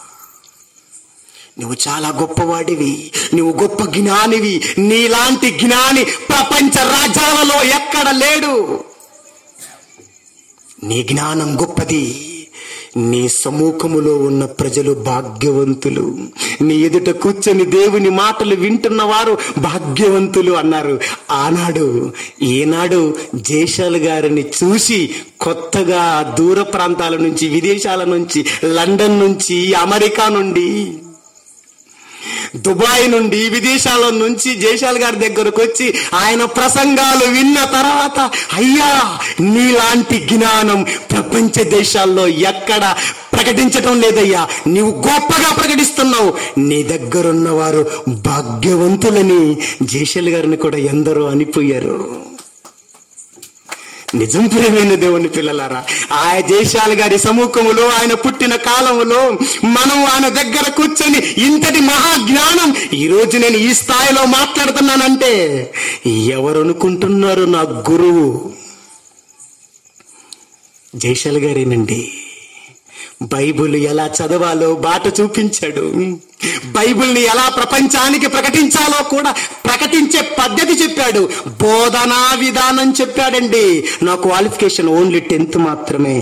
నువ్వు చాలా గొప్పవాడివి, నువ్వు గొప్ప జ్ఞానివి, నీలాంటి జ్ఞాని ప్రపంచ రాజ్యాలలో ఎక్కడ లేడు. నీ జ్ఞానం గొప్పది, నీ సముఖములో ఉన్న ప్రజలు భాగ్యవంతులు, నీ ఎదుట కూర్చొని దేవుని మాటలు వింటున్న వారు భాగ్యవంతులు అన్నారు ఆనాడు. ఈనాడు జైశాల్ గారిని చూసి కొత్తగా దూర ప్రాంతాల నుంచి, విదేశాల నుంచి, లండన్ నుంచి, అమెరికా నుండి, దుబాయ్ నుండి, విదేశాల నుంచి జైశాల్ గారి దగ్గరకు వచ్చి ఆయన ప్రసంగాలు విన్న తర్వాత, అయ్యా నీలాంటి జ్ఞానం ప్రపంచ దేశాల్లో ఎక్కడ ప్రకటించటం లేదయ్యా, నీవు గొప్పగా ప్రకటిస్తున్నావు, నీ దగ్గరున్న వారు భాగ్యవంతులని జైశాల్ గారిని కూడా ఎందరో అనిపోయారు. నిజం ప్రియమైన దేవుని పిల్లలారా, ఆ జైశాల్ గారి సముఖములో, ఆయన పుట్టిన కాలములో మనం ఆయన దగ్గర కూర్చొని ఇంతటి మహాజ్ఞానం ఈ రోజు నేను ఈ స్థాయిలో మాట్లాడుతున్నానంటే ఎవరు అనుకుంటున్నారు? నా గురువు జైశాల్ గారేనండి. బైబిల్ ఎలా చదవాలో బాట చూపించాడు. బైబిల్ని ఎలా ప్రపంచానికి ప్రకటించాలో కూడా ప్రకటించే పద్ధతి చెప్పాడు. బోధనా విధానం చెప్పాడండి. నా క్వాలిఫికేషన్ ఓన్లీ టెన్త్ మాత్రమే.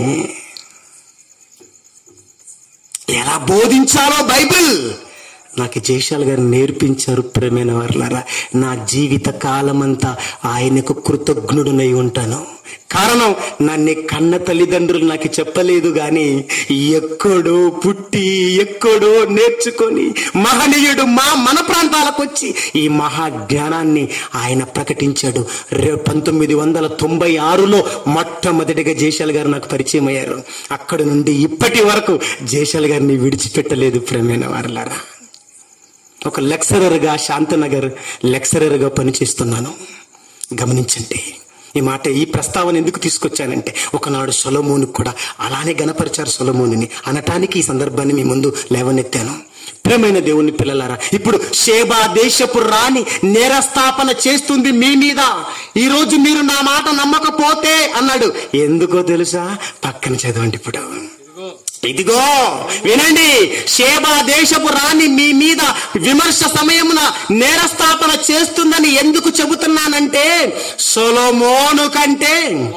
ఎలా బోధించాలో బైబిల్ నాకు జైశాల్ గారు నేర్పించారు. ప్రేమైన వారలారా, నా జీవిత కాలమంతా ఆయనకు కృతజ్ఞుడునై ఉంటాను. కారణం, నన్ను కన్న తల్లిదండ్రులు నాకు చెప్పలేదు గాని ఎక్కడో పుట్టి ఎక్కడో నేర్చుకొని మహనీయుడు మా మన ప్రాంతాలకు వచ్చి ఈ మహాజ్ఞానాన్ని ఆయన ప్రకటించాడు. పంతొమ్మిది వందల తొంభై ఆరులో మొట్టమొదటిగా జైశాల్ గారు నాకు పరిచయం అయ్యారు. అక్కడి నుండి ఇప్పటి వరకు జైశాల్ గారిని విడిచిపెట్టలేదు. ప్రేమైన వారలారా, ఒక లెక్చరర్గా శాంతనగర్ లెక్చరర్గా పనిచేస్తున్నాను. గమనించండి ఈ మాట, ఈ ప్రస్తావన ఎందుకు తీసుకొచ్చానంటే, ఒకనాడు సొలొమోను కూడా అలానే గణపరిచారు. సొలొమోనుని అనటానికి ఈ సందర్భాన్ని మీ ముందు లేవనెత్తాను. ప్రియమైన దేవుని పిల్లలారా, ఇప్పుడు షేబా దేశపు రాణి నేరస్థాపన చేస్తుంది మీ మీద. ఈ రోజు మీరు నా మాట నమ్మకపోతే అన్నాడు. ఎందుకో తెలుసా? పక్కన చదవండి. ఇప్పుడు ఇదిగో వినండి, షేబా దేశపు రాణి మీ మీద విమర్శ సమయమున నేరస్థాపన చేస్తుందని ఎందుకు చెబుతున్నానంటే, సొలొమోను కంటే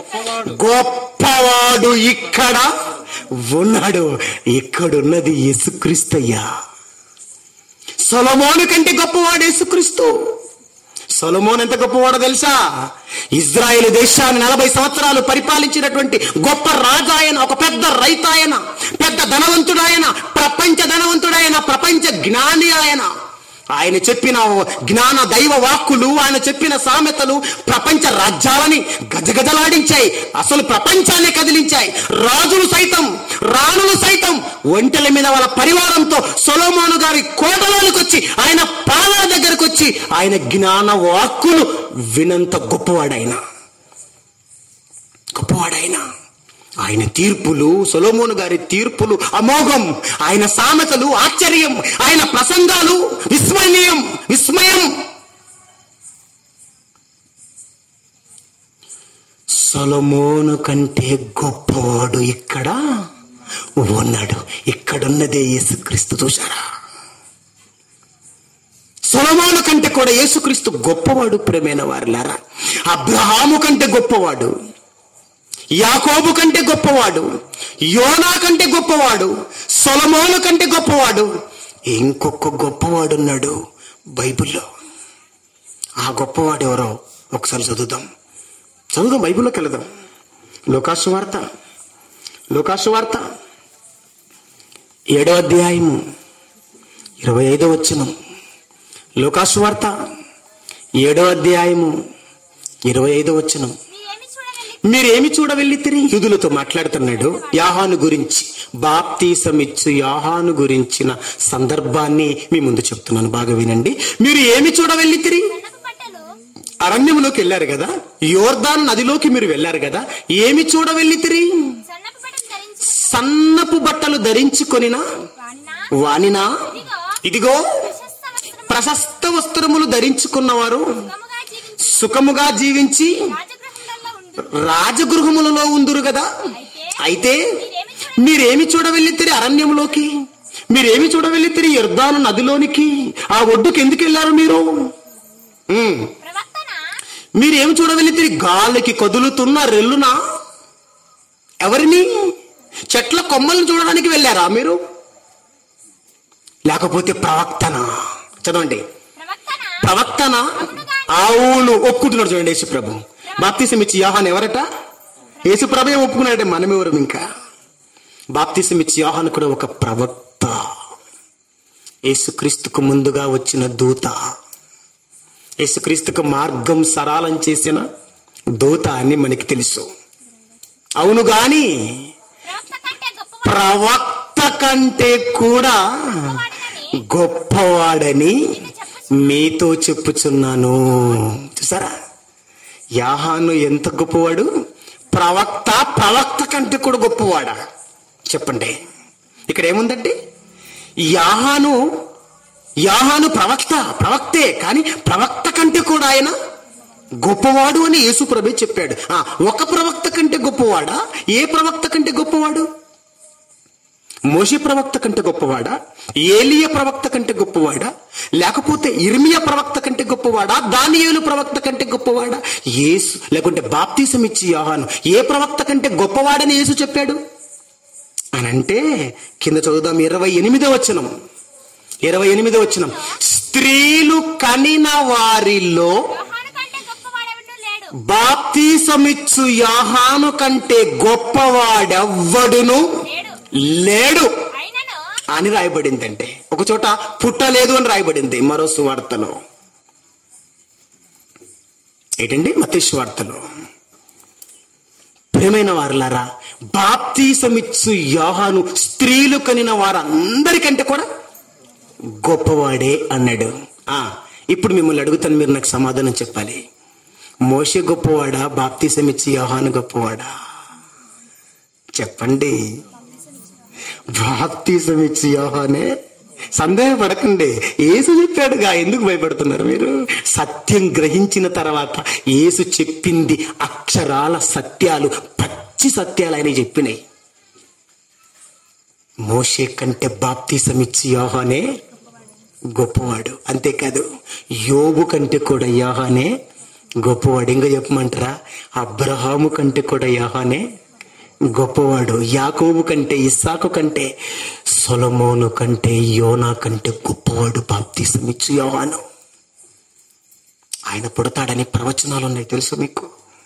గొప్పవాడు ఇక్కడ ఉన్నాడు. ఇక్కడున్నది యేసుక్రీస్తయ్యా. సొలొమోను కంటే గొప్పవాడు యేసుక్రీస్తు. సొలొమోను ఎంత గొప్పవాడో తెలుసా? ఇజ్రాయేల్ దేశాన్ని నలభై సంవత్సరాలు పరిపాలించినటువంటి గొప్ప రాజు ఆయన, ఒక పెద్ద రైతు ఆయన, పెద్ద ధనవంతుడాయన, ప్రపంచ ధనవంతుడాయన, ప్రపంచ జ్ఞాని ఆయన. ఆయన చెప్పిన జ్ఞాన దైవ వాక్కులు, ఆయన చెప్పిన సామెతలు ప్రపంచ రాజ్యాలని గజగజలాడించాయి. అసలు ప్రపంచాన్ని కదిలించాయి. రాజులు సైతం, రాణులు సైతం ఒంటెల మీద వాళ్ళ పరివారంతో సొలొమోను గారి కోటలోనికి వచ్చి ఆయన పాదాల దగ్గరకు వచ్చి ఆయన జ్ఞాన వాక్కులు వినంత గొప్పవాడైన గొప్పవాడైన ఆయన తీర్పులు, సొలొమోను గారి తీర్పులు అమోఘం. ఆయన సామెతలు ఆశ్చర్యం. ఆయన ప్రసంగాలు విస్మయనీయం, విస్మయం. సొలొమోను కంటే గొప్పవాడు ఇక్కడ ఉన్నాడు. ఇక్కడున్నదే యేసుక్రీస్తు. చూశారా? సొలొమోను కంటే కూడా యేసుక్రీస్తు గొప్పవాడు. ప్రియమైన వారులారా, అబ్రహాము కంటే గొప్పవాడు, యాకోబు కంటే గొప్పవాడు, యోనా కంటే గొప్పవాడు, సొలొమోను కంటే గొప్పవాడు. ఇంకొక గొప్పవాడు ఉన్నాడు బైబిల్లో. ఆ గొప్పవాడు ఎవరో ఒకసారి చదువుదాం చదువుదాం బైబిల్లోకి వెళదాం. లూకాసు వార్త లూకాసు వార్త ఏడో అధ్యాయము ఇరవై ఐదో వచనం. లూకాసు వార్త ఏడో అధ్యాయము ఇరవై ఐదో వచనం. మీరేమి చూడ వెళ్ళితిరి? యూదులతో మాట్లాడుతున్నాడు యోహాను గురించి, బాప్తీసమిచ్చు యోహాను గురించిన సందర్భాన్ని మీ ముందు చెప్తున్నాను, బాగా వినండి. మీరు ఏమి చూడ వెళ్ళితిరి? అరణ్యంలోకి వెళ్ళారు కదా, యోర్దాను నదిలోకి మీరు వెళ్ళారు కదా, ఏమి చూడ వెళ్ళితిరి? సన్నపు బట్టలు ధరించుకొనిన వానినా? ఇదిగో ప్రశస్త వస్త్రములు ధరించుకున్నవారు సుఖముగా జీవించి రాజగృహములలో ఉందురు కదా. అయితే మీరేమి చూడ వెళ్ళితిరి? అరణ్యంలోకి. మీరేమి చూడ వెళ్ళితిరి? యొర్దాను నదిలోనికి. ఆ ఒడ్డుకి ఎందుకు వెళ్ళారు మీరు? మీరేమి చూడ వెళ్ళితిరి? గాలికి కదులుతున్న రెల్లునా? ఎవరిని? చెట్ల కొమ్మలను చూడడానికి వెళ్ళారా మీరు? లేకపోతే ప్రవక్తన? చదవండి. ప్రవక్తన? అవును, ఒప్పుకుంటున్నాడు. చూడండి, యేసుప్రభు బాప్తిసం ఇచ్చి యోహాను ఎవరట? యేసుప్రభే ఒప్పుకున్నాడే, మనమెవరు? ఇంకా బాప్తిసం ఇచ్చి యోహాను కూడా ఒక ప్రవక్త, యేసుక్రీస్తుకు ముందుగా వచ్చిన దూత, యేసుక్రీస్తుకు మార్గం సరళం చేసిన దూత అని మనకి తెలుసు. అవును, గాని ప్రవక్త కంటే కూడా గొప్పవాడని మీతో చెప్పుచున్నాను. చూసారా, యోహాను ఎంత గొప్పవాడు? ప్రవక్త ప్రవక్త కంటే కూడా గొప్పవాడా? చెప్పండి. ఇక్కడ ఏముందంటే యోహాను యోహాను ప్రవక్త ప్రవక్తే కానీ ప్రవక్త కంటే కూడా ఆయన గొప్పవాడు అని యేసు ప్రభు చెప్పాడు. ఆ ఒక ప్రవక్త కంటే గొప్పవాడా? ఏ ప్రవక్త కంటే గొప్పవాడు? మోషే ప్రవక్త కంటే గొప్పవాడా? ఏలియా ప్రవక్త కంటే గొప్పవాడా? లేకపోతే ఇర్మియా ప్రవక్త కంటే గొప్పవాడా? దానియేలు ప్రవక్త కంటే గొప్పవాడా? యేసు లేకుంటే బాప్తిసం ఇచ్చి యోహాను ఏ ప్రవక్త కంటే గొప్పవాడని యేసు చెప్పాడు అని అంటే, కింద చదువుదాం. ఇరవై ఎనిమిదో వచనం ఇరవై ఎనిమిదో వచనం. స్త్రీలు కనిన వారిలో బాప్తిసమిచ్చు యోహాను కంటే గొప్పవాడెవ్వడును లేడు అని రాయబడిందంటే, ఒక చోట పుట్టలేదు అని రాయబడింది, మరో సువార్తలో ఏంటండి, మత్తయి సువార్తలో. ప్రియమైన వారులారా, బాప్తిసమిచ్చు యోహాను స్త్రీలు కనిన వారందరికంటే కూడా గొప్పవాడే అన్నాడు. ఆ ఇప్పుడు మిమ్మల్ని అడుగుతాను, మీరు నాకు సమాధానం చెప్పాలి. మోషే గొప్పవాడా? బాప్తిసమిచ్చి యోహాను గొప్పవాడా? చెప్పండి. బాప్తిసమిచ్చి యోహానే. సందేహపడకండి, యేసు చెప్పాడుగా, ఎందుకు భయపడుతున్నారు మీరు? సత్యం గ్రహించిన తర్వాత యేసు చెప్పింది అక్షరాల సత్యాలు, పచ్చి సత్యాలు ఆయన చెప్పినాయి. మోషే కంటే బాప్తిసమిచ్చి యోహానే గొప్పవాడు. అంతేకాదు, యోబు కంటే కూడా యోహానే గొప్పవాడు. ఇంకా చెప్పమంటారా? అబ్రహాము కంటే కూడా యోహానే గొప్పవాడు. యాకోబు కంటే, ఇస్సాకు కంటే, సొలొమోను కంటే, యోనా కంటే గొప్పవాడు బాప్తిసమిచ్చు యోహాను. ఆయన పుడతాడని ప్రవచనాలు ఉన్నాయి, తెలుసు మీకు?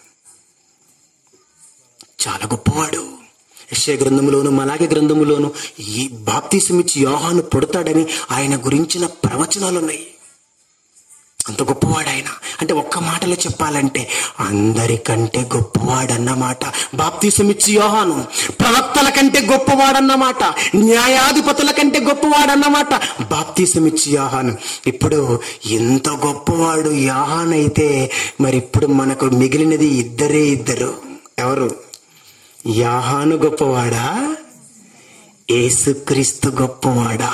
చాలా గొప్పవాడు. యెషయా గ్రంథములోను మలాకి గ్రంథములోను ఈ బాప్తిసమిచ్చి యోహాను పుడతాడని ఆయన గురించిన ప్రవచనాలు ఉన్నాయి. అంత గొప్పవాడు ఆయన. అంటే ఒక్క మాటలో చెప్పాలంటే అందరికంటే గొప్పవాడన్నమాట బాప్తిసమిచ్చి యోహాను. ప్రవక్తల కంటే గొప్పవాడన్నమాట, న్యాయాధిపతుల కంటే గొప్పవాడన్నమాట బాప్తిసమిచ్చి యోహాను. ఇప్పుడు ఎంత గొప్పవాడు యోహాను అయితే, మరి ఇప్పుడు మనకు మిగిలినది ఇద్దరే ఇద్దరు. ఎవరు? యోహాను గొప్పవాడా? యేసుక్రీస్తు గొప్పవాడా?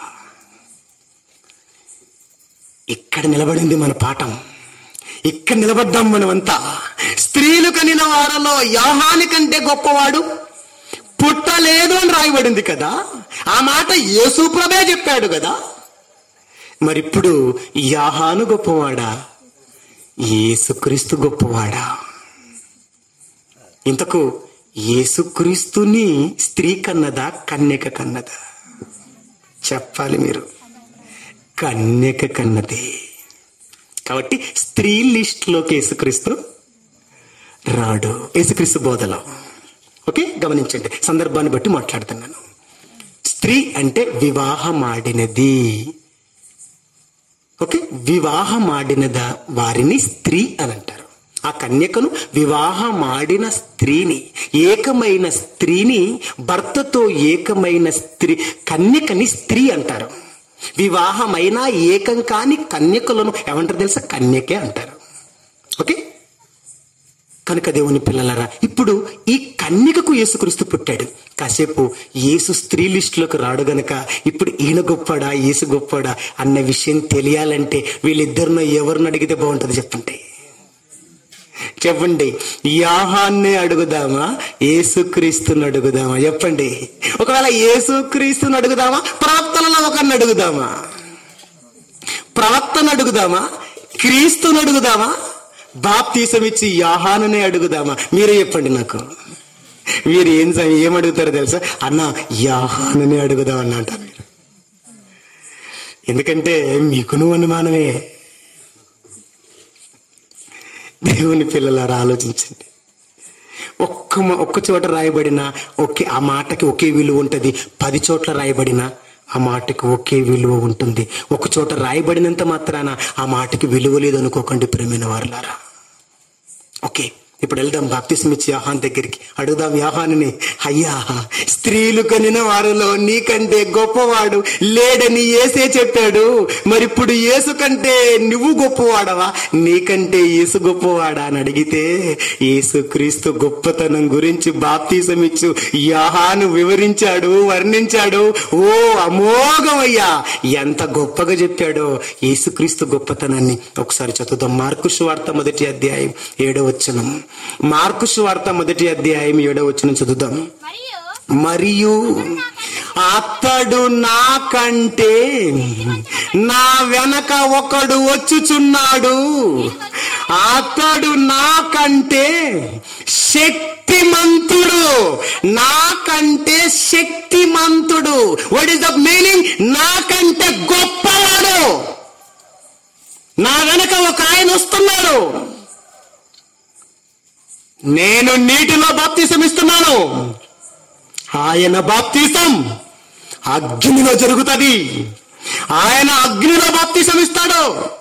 ఇక్కడ నిలబడింది మన పాఠం. ఇక్కడ నిలబడ్డాం మనమంతా. స్త్రీలు కనిన వారిలో యోహాను కంటే గొప్పవాడు పుట్టలేదు అని రాయబడింది కదా. ఆ మాట యేసు ప్రభే చెప్పాడు కదా. మరిప్పుడు యాహాను గొప్పవాడా, యేసుక్రీస్తు గొప్పవాడా? ఇంతకు యేసుక్రీస్తుని స్త్రీ కన్నదా, కన్యక కన్నదా? చెప్పాలి మీరు. కన్యక కన్నదే. కాబట్టి స్త్రీ లిస్టులోకి యేసుక్రీస్తు రాడు, యేసుక్రీస్తు బోధలో. ఓకే, గమనించండి, సందర్భాన్ని బట్టి మాట్లాడుతున్నాను. స్త్రీ అంటే వివాహమాడినది. ఓకే, వివాహమాడినద వారిని స్త్రీ అని అంటారు. ఆ కన్యకను వివాహమాడిన స్త్రీని, ఏకమైన స్త్రీని, భర్తతో ఏకమైన స్త్రీ కన్యకని స్త్రీ అంటారు. వివాహమైన ఏకం కాని కన్యకలను ఏమంటారు తెలుసా? కన్యకే అంటారు. ఓకే, కనుక దేవుని పిల్లలారా, ఇప్పుడు ఈ కన్యకకు యేసుక్రీస్తు పుట్టాడు. కాసేపు యేసు స్త్రీ లిస్టులోకి రాడు గనక ఇప్పుడు ఈయన గొప్పడా, యేసు గొప్పడా అన్న విషయం తెలియాలంటే వీళ్ళిద్దరిలో ఎవరిని అడిగితే బాగుంటుంది చెప్పండి? చెప్పండి. యాహాన్నే అడుగుదామా, యేసుక్రీస్తుని అడుగుదామా? చెప్పండి. ఒకవేళ యేసుక్రీస్తుని అడుగుదామా, ప్రవక్తలలో ఒకరిని అడుగుదామా? ప్రవక్తను అడుగుదామా, క్రీస్తుని అడుగుదామా, బాప్తీసం ఇచ్చి యాహానునే అడుగుదామా? మీరే చెప్పండి నాకు. మీరు ఏం ఏం అడుగుతారో తెలుసా? అన్న యాహానునే అడుగుదాం అన్న అంటారు మీరు. ఎందుకంటే మీకును అనుమానమే. దేవుని పిల్లలారా ఆలోచించండి. ఒక్క ఒక్క చోట రాయబడిన ఒకే ఆ మాటకి ఒకే విలువ ఉంటుంది. పది చోట్ల రాయబడిన ఆ మాటకి ఒకే విలువ ఉంటుంది. ఒక చోట రాయబడినంత మాత్రాన ఆ మాటకి విలువ లేదు అనుకోకండి ప్రియమైన వారులారా. ఓకే, ఇప్పుడు వెళ్దాం బాప్తిసం ఇచ్చి యోహాను దగ్గరికి. అడుగుదాం యోహానుని, అయ్యా స్త్రీలు కనిన వారిలో నీకంటే గొప్పవాడు లేడని యేసే చెప్పాడు. మరి ఇప్పుడు యేసు కంటే నువ్వు గొప్పవాడవా, నీకంటే యేసు గొప్పవాడా అని అడిగితే యేసు క్రీస్తు గొప్పతనం గురించి బాప్తిసం ఇచ్చు యోహాను వివరించాడు, వర్ణించాడు. ఓ అమోఘమయ్యా, ఎంత గొప్పగా చెప్పాడో యేసుక్రీస్తు గొప్పతనాన్ని. ఒకసారి చదువుదాం. మార్కు సువార్త మొదటి అధ్యాయం ఏడో వచనం. మార్కు సువార్త మొదటి అధ్యాయం ఏడో వచనం చదువుదాం. మరియు అతడు నాకంటే నా వెనక ఒకడు వచ్చుచున్నాడు, అతడు నాకంటే శక్తిమంతుడు, నాకంటే శక్తిమంతుడు. What is the meaning? నాకంటే గొప్పవాడు. నా వెనక ఒక ఆయన వస్తున్నాడు. నేను నీటిలో బాప్తిసం ఇస్తున్నాను, ఆయన బాప్తిసం అగ్నిలో జరుగుతుంది. ఆయన అగ్నిలో బాప్తిసం ఇస్తాడు.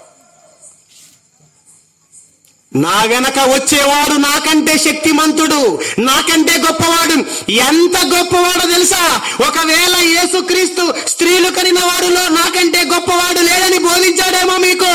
నా వెనక వచ్చేవాడు నాకంటే శక్తిమంతుడు, నాకంటే గొప్పవాడు. ఎంత గొప్పవాడో తెలుసా? ఒకవేళ యేసుక్రీస్తు స్త్రీలు కనిన వారిలో నాకంటే గొప్పవాడు లేడని బోధించాడేమో మీకు.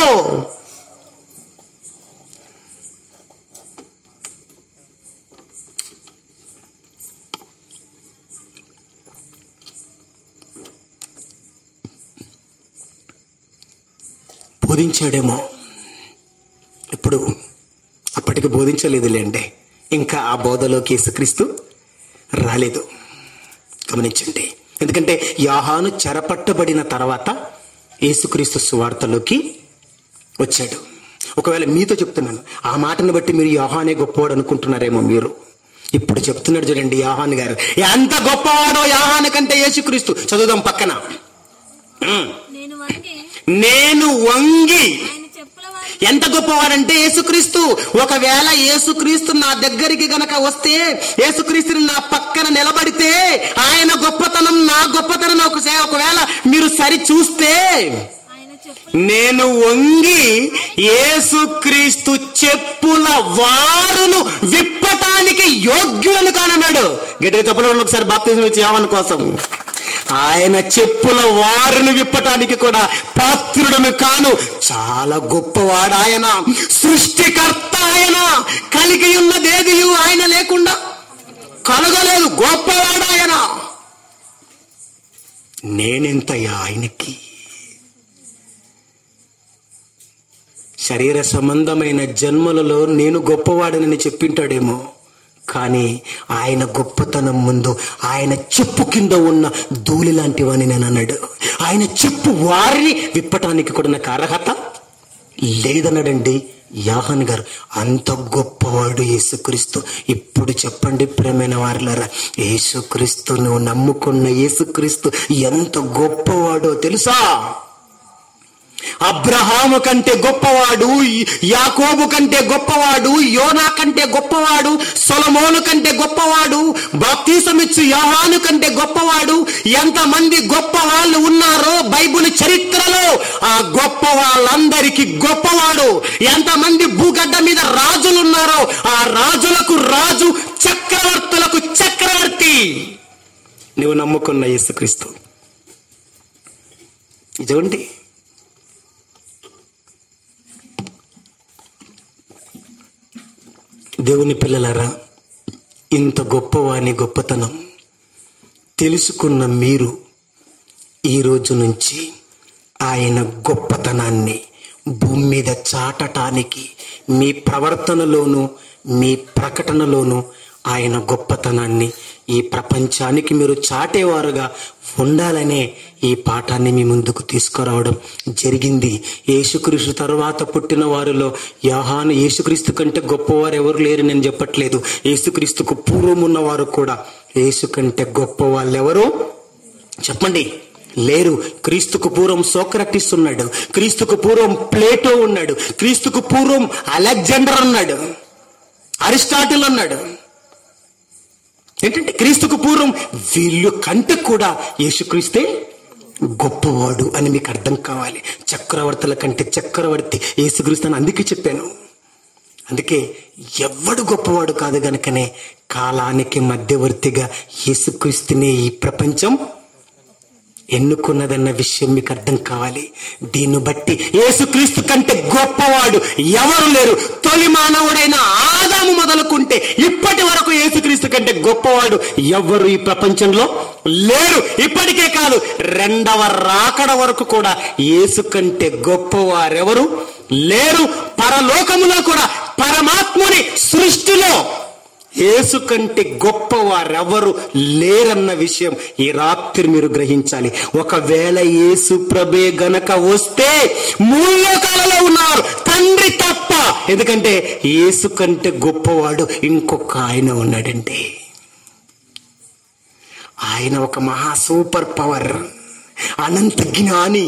బోధించాడేమో. ఇప్పుడు అప్పటికి బోధించలేదులేండి, ఇంకా ఆ బోధలోకి యేసుక్రీస్తు రాలేదు. గమనించండి, ఎందుకంటే యోహాను చెరపట్టబడిన తర్వాత యేసుక్రీస్తు సువార్తలోకి వచ్చాడు. ఒకవేళ మీతో చెప్తున్నాను, ఆ మాటను బట్టి మీరు యోహానే గొప్పవాడు అనుకుంటున్నారేమో మీరు. ఇప్పుడు చెప్తున్నాడు చూడండి యోహాను గారు, ఎంత గొప్పవాడో యోహాను కంటే యేసుక్రీస్తు. చదువుదాం పక్కన. నేను వంగి, ఎంత గొప్పవాడంటే యేసుక్రీస్తు. ఒకవేళ యేసుక్రీస్తు నా దగ్గరికి గనక వస్తే, యేసుక్రీస్తుని నా పక్కన నిలబడితే ఆయన గొప్పతనం నా గొప్పతనం ఒకవేళ మీరు సరి చూస్తే, నేను వంగి యేసుక్రీస్తు చెప్పుల వారును విప్పటానికి యోగ్యులను కానన్నాడు. గట్టిగా చెప్పడం ఒకసారి బాప్తిజం ఇచ్చి యోహాను కోసం. ఆయన చెప్పుల వారును విప్పటానికి కూడా పాత్రుడను కాను. చాలా గొప్పవాడు ఆయన, సృష్టికర్త ఆయన. కలిగి ఉన్నదేది ఆయన లేకుండా కలగలేదు. గొప్పవాడు ఆయన. నేనెంతయ్యా ఆయనకి? శరీర సంబంధమైన జన్మలలో నేను గొప్పవాడనని చెప్పింటాడేమో, కానీ ఆయన గొప్పతనం ముందు ఆయన చెప్పు కింద ఉన్న ధూళి లాంటివని నేను అన్నాడు. ఆయన చెప్పు వారిని విప్పటానికి కూడా నాకు అర్హత లేదన్నాడండి యోహాను గారు. అంత గొప్పవాడు యేసుక్రీస్తు. ఇప్పుడు చెప్పండి ప్రియమైన వారులారా, యేసుక్రీస్తు నువ్వు నమ్ముకున్న యేసుక్రీస్తు ఎంత గొప్పవాడో తెలుసా? అబ్రహాము కంటే గొప్పవాడు, యాకోబు కంటే గొప్పవాడు, యోనా కంటే గొప్పవాడు, సొలొమోను కంటే గొప్పవాడు, బాప్తిసమిచ్చు యోహాను కంటే గొప్పవాడు. ఎంతమంది గొప్ప వాళ్ళు ఉన్నారో బైబిల్ చరిత్రలో, ఆ గొప్ప వాళ్ళందరికీ గొప్పవాడు. ఎంతమంది భూగడ్డ మీద రాజులు ఉన్నారో ఆ రాజులకు రాజు, చక్రవర్తులకు చక్రవర్తి నువ్వు నమ్ముకున్న యేసుక్రీస్తు. ఇదండి దేవుని పిల్లలారా, ఇంత గొప్పవాని గొప్పతనం తెలుసుకున్న మీరు ఈ రోజు నుంచి ఆయన గొప్పతనాన్ని భూమి మీద చాటటానికి మీ ప్రవర్తనలోనూ మీ ప్రకటనలోనూ ఆయన గొప్పతనాన్ని ఈ ప్రపంచానికి మీరు చాటేవారుగా ఉండాలనే ఈ పాఠాన్ని మీ ముందుకు తీసుకురావడం జరిగింది. యేసుక్రీస్తు తరువాత పుట్టిన వారిలో యోహాను యేసుక్రీస్తు కంటే గొప్పవారు ఎవరు లేరు నేను చెప్పట్లేదు. యేసుక్రీస్తుకు పూర్వం ఉన్నవారు కూడా యేసు కంటే గొప్ప వాళ్ళు ఎవరు చెప్పండి? లేరు. క్రీస్తుకు పూర్వం సోక్రటిస్ ఉన్నాడు, క్రీస్తుకు పూర్వం ప్లేటో ఉన్నాడు, క్రీస్తుకు పూర్వం అలెగ్జాండర్ ఉన్నాడు, అరిస్టాటిల్ ఉన్నాడు. ఏంటంటే క్రీస్తుకు పూర్వం వీళ్ళు కంటే కూడా యేసుక్రీస్తే గొప్పవాడు అని మీకు అర్థం కావాలి. చక్రవర్తుల కంటే చక్రవర్తి యేసుక్రీస్తు అని అందుకే చెప్పాను. అందుకే ఎవడు గొప్పవాడు కాదు గనుకనే కాలానికి మధ్యవర్తిగా యేసుక్రీస్తునే ఈ ప్రపంచం ఎన్నుకున్నదన్న విషయం మీకు అర్థం కావాలి. దీన్ని బట్టి యేసుక్రీస్తు కంటే గొప్పవాడు ఎవరు లేరు. తొలి మానవుడైన ఆదాము మొదలుకుంటే ఇప్పటి వరకు యేసుక్రీస్తు కంటే గొప్పవాడు ఎవరు ఈ ప్రపంచంలో లేరు. ఇప్పటికే కాదు, రెండవ రాకడ వరకు కూడా యేసు కంటే గొప్పవారెవరు లేరు. పరలోకములో కూడా పరమాత్ముని సృష్టిలో యేసు కంటే గొప్పవారెవరు లేరన్న విషయం ఈ రాత్రి మీరు గ్రహించాలి. ఒకవేళ యేసు ప్రభే గనక వస్తే మూడు లోకాలలో ఉన్నారు తండ్రి తప్ప. ఎందుకంటే యేసు కంటే గొప్పవాడు ఇంకొక ఆయన ఉన్నాడండి. ఆయన ఒక మహా సూపర్ పవర్, అనంత జ్ఞాని,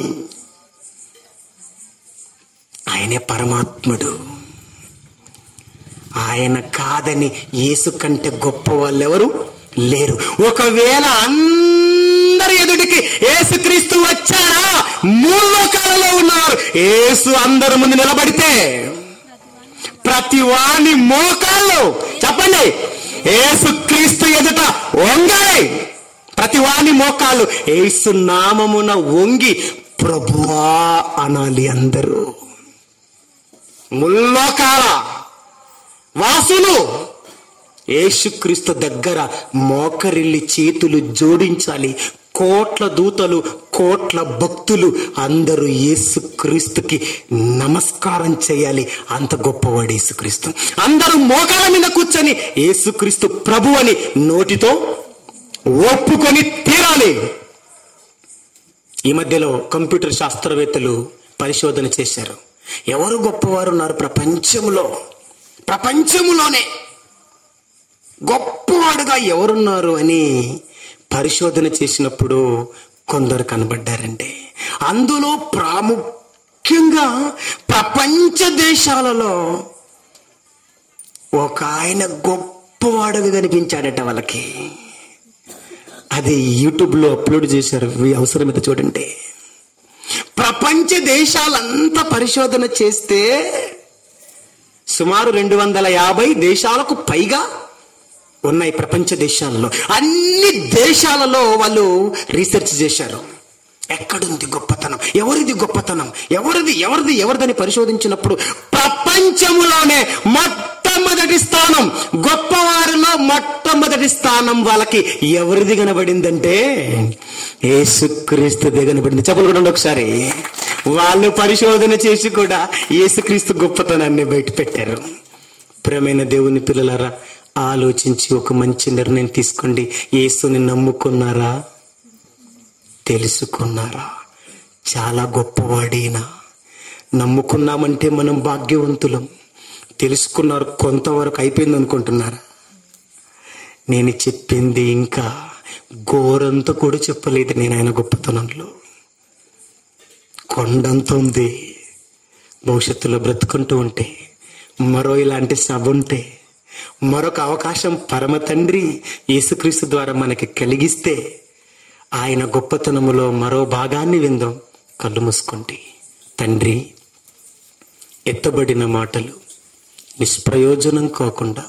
ఆయనే పరమాత్ముడు. ఆయన కాదని యేసు కంటే గొప్ప వాళ్ళు ఎవరు లేరు. ఒకవేళ అందరి ఎదుటికి యేసుక్రీస్తు వచ్చారా, మూడు లోకాలలో ఉన్నారు. యేసు అందరి ముందు నిలబడితే ప్రతి వాని మోకాళ్ళు చెప్పండి యేసుక్రీస్తు ఎదుట వంగాలి. ప్రతి వాని మోకాళ్ళు యేసు నామమున వంగి ప్రభువా అనాలి. అందరూ ముల్లోకాల వాసులు యేసుక్రీస్తు దగ్గర మోకరిల్లి చేతులు జోడించాలి. కోట్ల దూతలు, కోట్ల భక్తులు అందరూ యేసుక్రీస్తుకి నమస్కారం చేయాలి. అంత గొప్పవాడు యేసుక్రీస్తు. అందరూ మోకాల మీద కూర్చొని యేసుక్రీస్తు ప్రభు అని నోటితో ఒప్పుకొని తీరాలి. ఈ మధ్యలో కంప్యూటర్ శాస్త్రవేత్తలు పరిశోధన చేశారు. ఎవరు గొప్పవారు ఉన్నారు ప్రపంచంలో, ప్రపంచంలోనే గొప్పవాడుగా ఎవరున్నారు అని పరిశోధన చేసినప్పుడు కొందరు కనబడ్డారండి. అందులో ప్రాముఖ్యంగా ప్రపంచ దేశాలలో ఒక ఆయన గొప్పవాడుగా కనిపించాడట వాళ్ళకి. అది యూట్యూబ్లో అప్లోడ్ చేశారు, అవసరమైతే చూడండి. ప్రపంచ దేశాలంతా పరిశోధన చేస్తే సుమారు రెండు వందల యాభై దేశాలకు పైగా ఉన్నాయి ప్రపంచ దేశాలలో. అన్ని దేశాలలో వాళ్ళు రీసెర్చ్ చేశారు. ఎక్కడుంది గొప్పతనం, ఎవరిది గొప్పతనం, ఎవరిది ఎవరిది ఎవరిదని పరిశోధించినప్పుడు ప్రపంచంలోనే మొట్టమొదటి స్థానం, గొప్పవారిలో మొట్టమొదటి స్థానం వాళ్ళకి ఎవరిది కనబడిందంటే యేసుక్రీస్తుదే కనబడింది. చెప్పలు కూడా ఒకసారి. వాళ్ళు పరిశోధన చేసి కూడా యేసుక్రీస్తు గొప్పతనాన్ని బయట పెట్టారు. ప్రియమైన దేవుని పిల్లలారా, ఆలోచించి ఒక మంచి నిర్ణయం తీసుకోండి. యేసుని నమ్ముకున్నారా, తెలుసుకున్నారా? చాలా గొప్పవాడైనా. నమ్ముకున్నామంటే మనం భాగ్యవంతులం. తెలుసుకున్నారు, కొంతవరకు అయిపోయింది అనుకుంటున్నారా? నేను చెప్పింది ఇంకా ఘోరంతా కూడా చెప్పలేదు. నేను ఆయన గొప్పతనంలో కొండంత ఉంది. భవిష్యత్తులో బ్రతుకుంటూ ఉంటే, మరో ఇలాంటి సభ ఉంటే, మరొక అవకాశం పరమ తండ్రి యేసుక్రీస్తు ద్వారా మనకి కలిగిస్తే, ఆయన గొప్పతనములో మరో భాగాన్ని విందాం. కళ్ళు మూసుకోండి. తండ్రి, ఎత్తబడిన మాటలు నిష్ప్రయోజనం కాకుండా,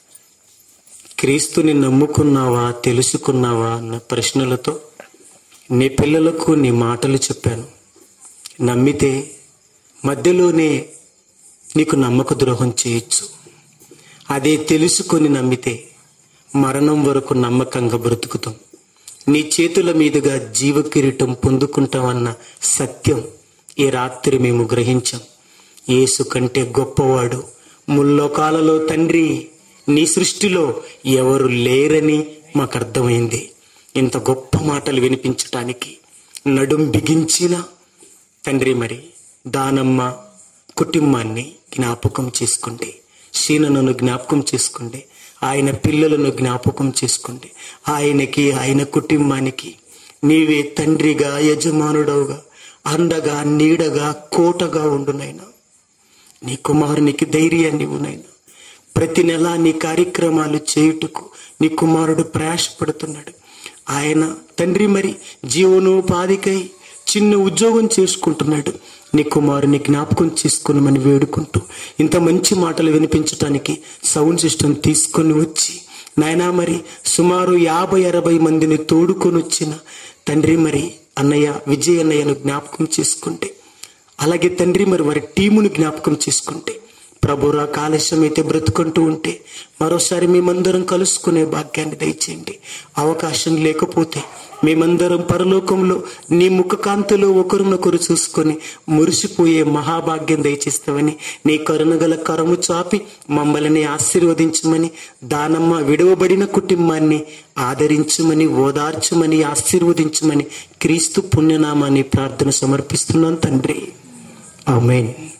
క్రీస్తుని నమ్ముకున్నావా, తెలుసుకున్నావా అన్న ప్రశ్నలతో నీ పిల్లలకు నీ మాటలు చెప్పాను. నమ్మితే మధ్యలోనే నీకు నమ్మక ద్రోహం చేయొచ్చు. అదే తెలుసుకొని నమ్మితే మరణం వరకు నమ్మకంగా బ్రతుకుతాం. నీ చేతుల మీదుగా జీవ కిరీటం పొందుకుంటామన్న సత్యం ఈ రాత్రి మేము గ్రహించాం. యేసు కంటే గొప్పవాడు ముల్లోకాలలో తండ్రి నీ సృష్టిలో ఎవరు లేరని మాకు అర్థమైంది. ఇంత గొప్ప మాటలు వినిపించటానికి నడుం బిగించిన తండ్రి, మరి దానమ్మ కుటుంబాన్ని జ్ఞాపకం చేసుకోండి. శీనను జ్ఞాపకం చేసుకోండి. ఆయన పిల్లలను జ్ఞాపకం చేసుకోండి. ఆయనకి, ఆయన కుటుంబానికి నీవే తండ్రిగా, యజమానుడవుగా, అండగా, నీడగా, కోటగా ఉండునైనా. నీ కుమారునికి ధైర్యాన్ని ఇవ్వునైనా. ప్రతి నెల నీ కార్యక్రమాలు చేయుటకు నీ కుమారుడు ప్రయాసపడుతున్నాడు. ఆయన తండ్రి మరి జీవనోపాధికై చిన్న ఉద్యోగం చేసుకుంటున్నాడు. నీ కుమారుని జ్ఞాపకం చేసుకున్నామని వేడుకుంటూ ఇంత మంచి మాటలు వినిపించటానికి సౌండ్ సిస్టమ్ తీసుకొని వచ్చి నాయనా మరి సుమారు యాభై అరవై మందిని తోడుకొని వచ్చిన తండ్రి మరి అన్నయ్య విజయ్ అన్నయ్యను జ్ఞాపకం చేసుకుంటే, అలాగే తండ్రి మరి వారి టీమును జ్ఞాపకం చేసుకుంటే, ప్రభురా కాలుష్యం అయితే బ్రతుకుంటూ ఉంటే మరోసారి మేమందరం కలుసుకునే భాగ్యాన్ని దయచేయండి. అవకాశం లేకపోతే మేమందరం పరలోకంలో నీ ముఖ కాంతిలో ఒకరినొకరు చూసుకొని మురిసిపోయే మహాభాగ్యం దయచేస్తామని నీ కరుణగల కరము చాపి మమ్మల్ని ఆశీర్వదించమని, దానమ్మ విడవబడిన కుటుంబాన్ని ఆదరించమని, ఓదార్చమని, ఆశీర్వదించమని క్రీస్తు పుణ్యనామాన్ని ప్రార్థన సమర్పిస్తున్నాను తండ్రి. ఆమేన్.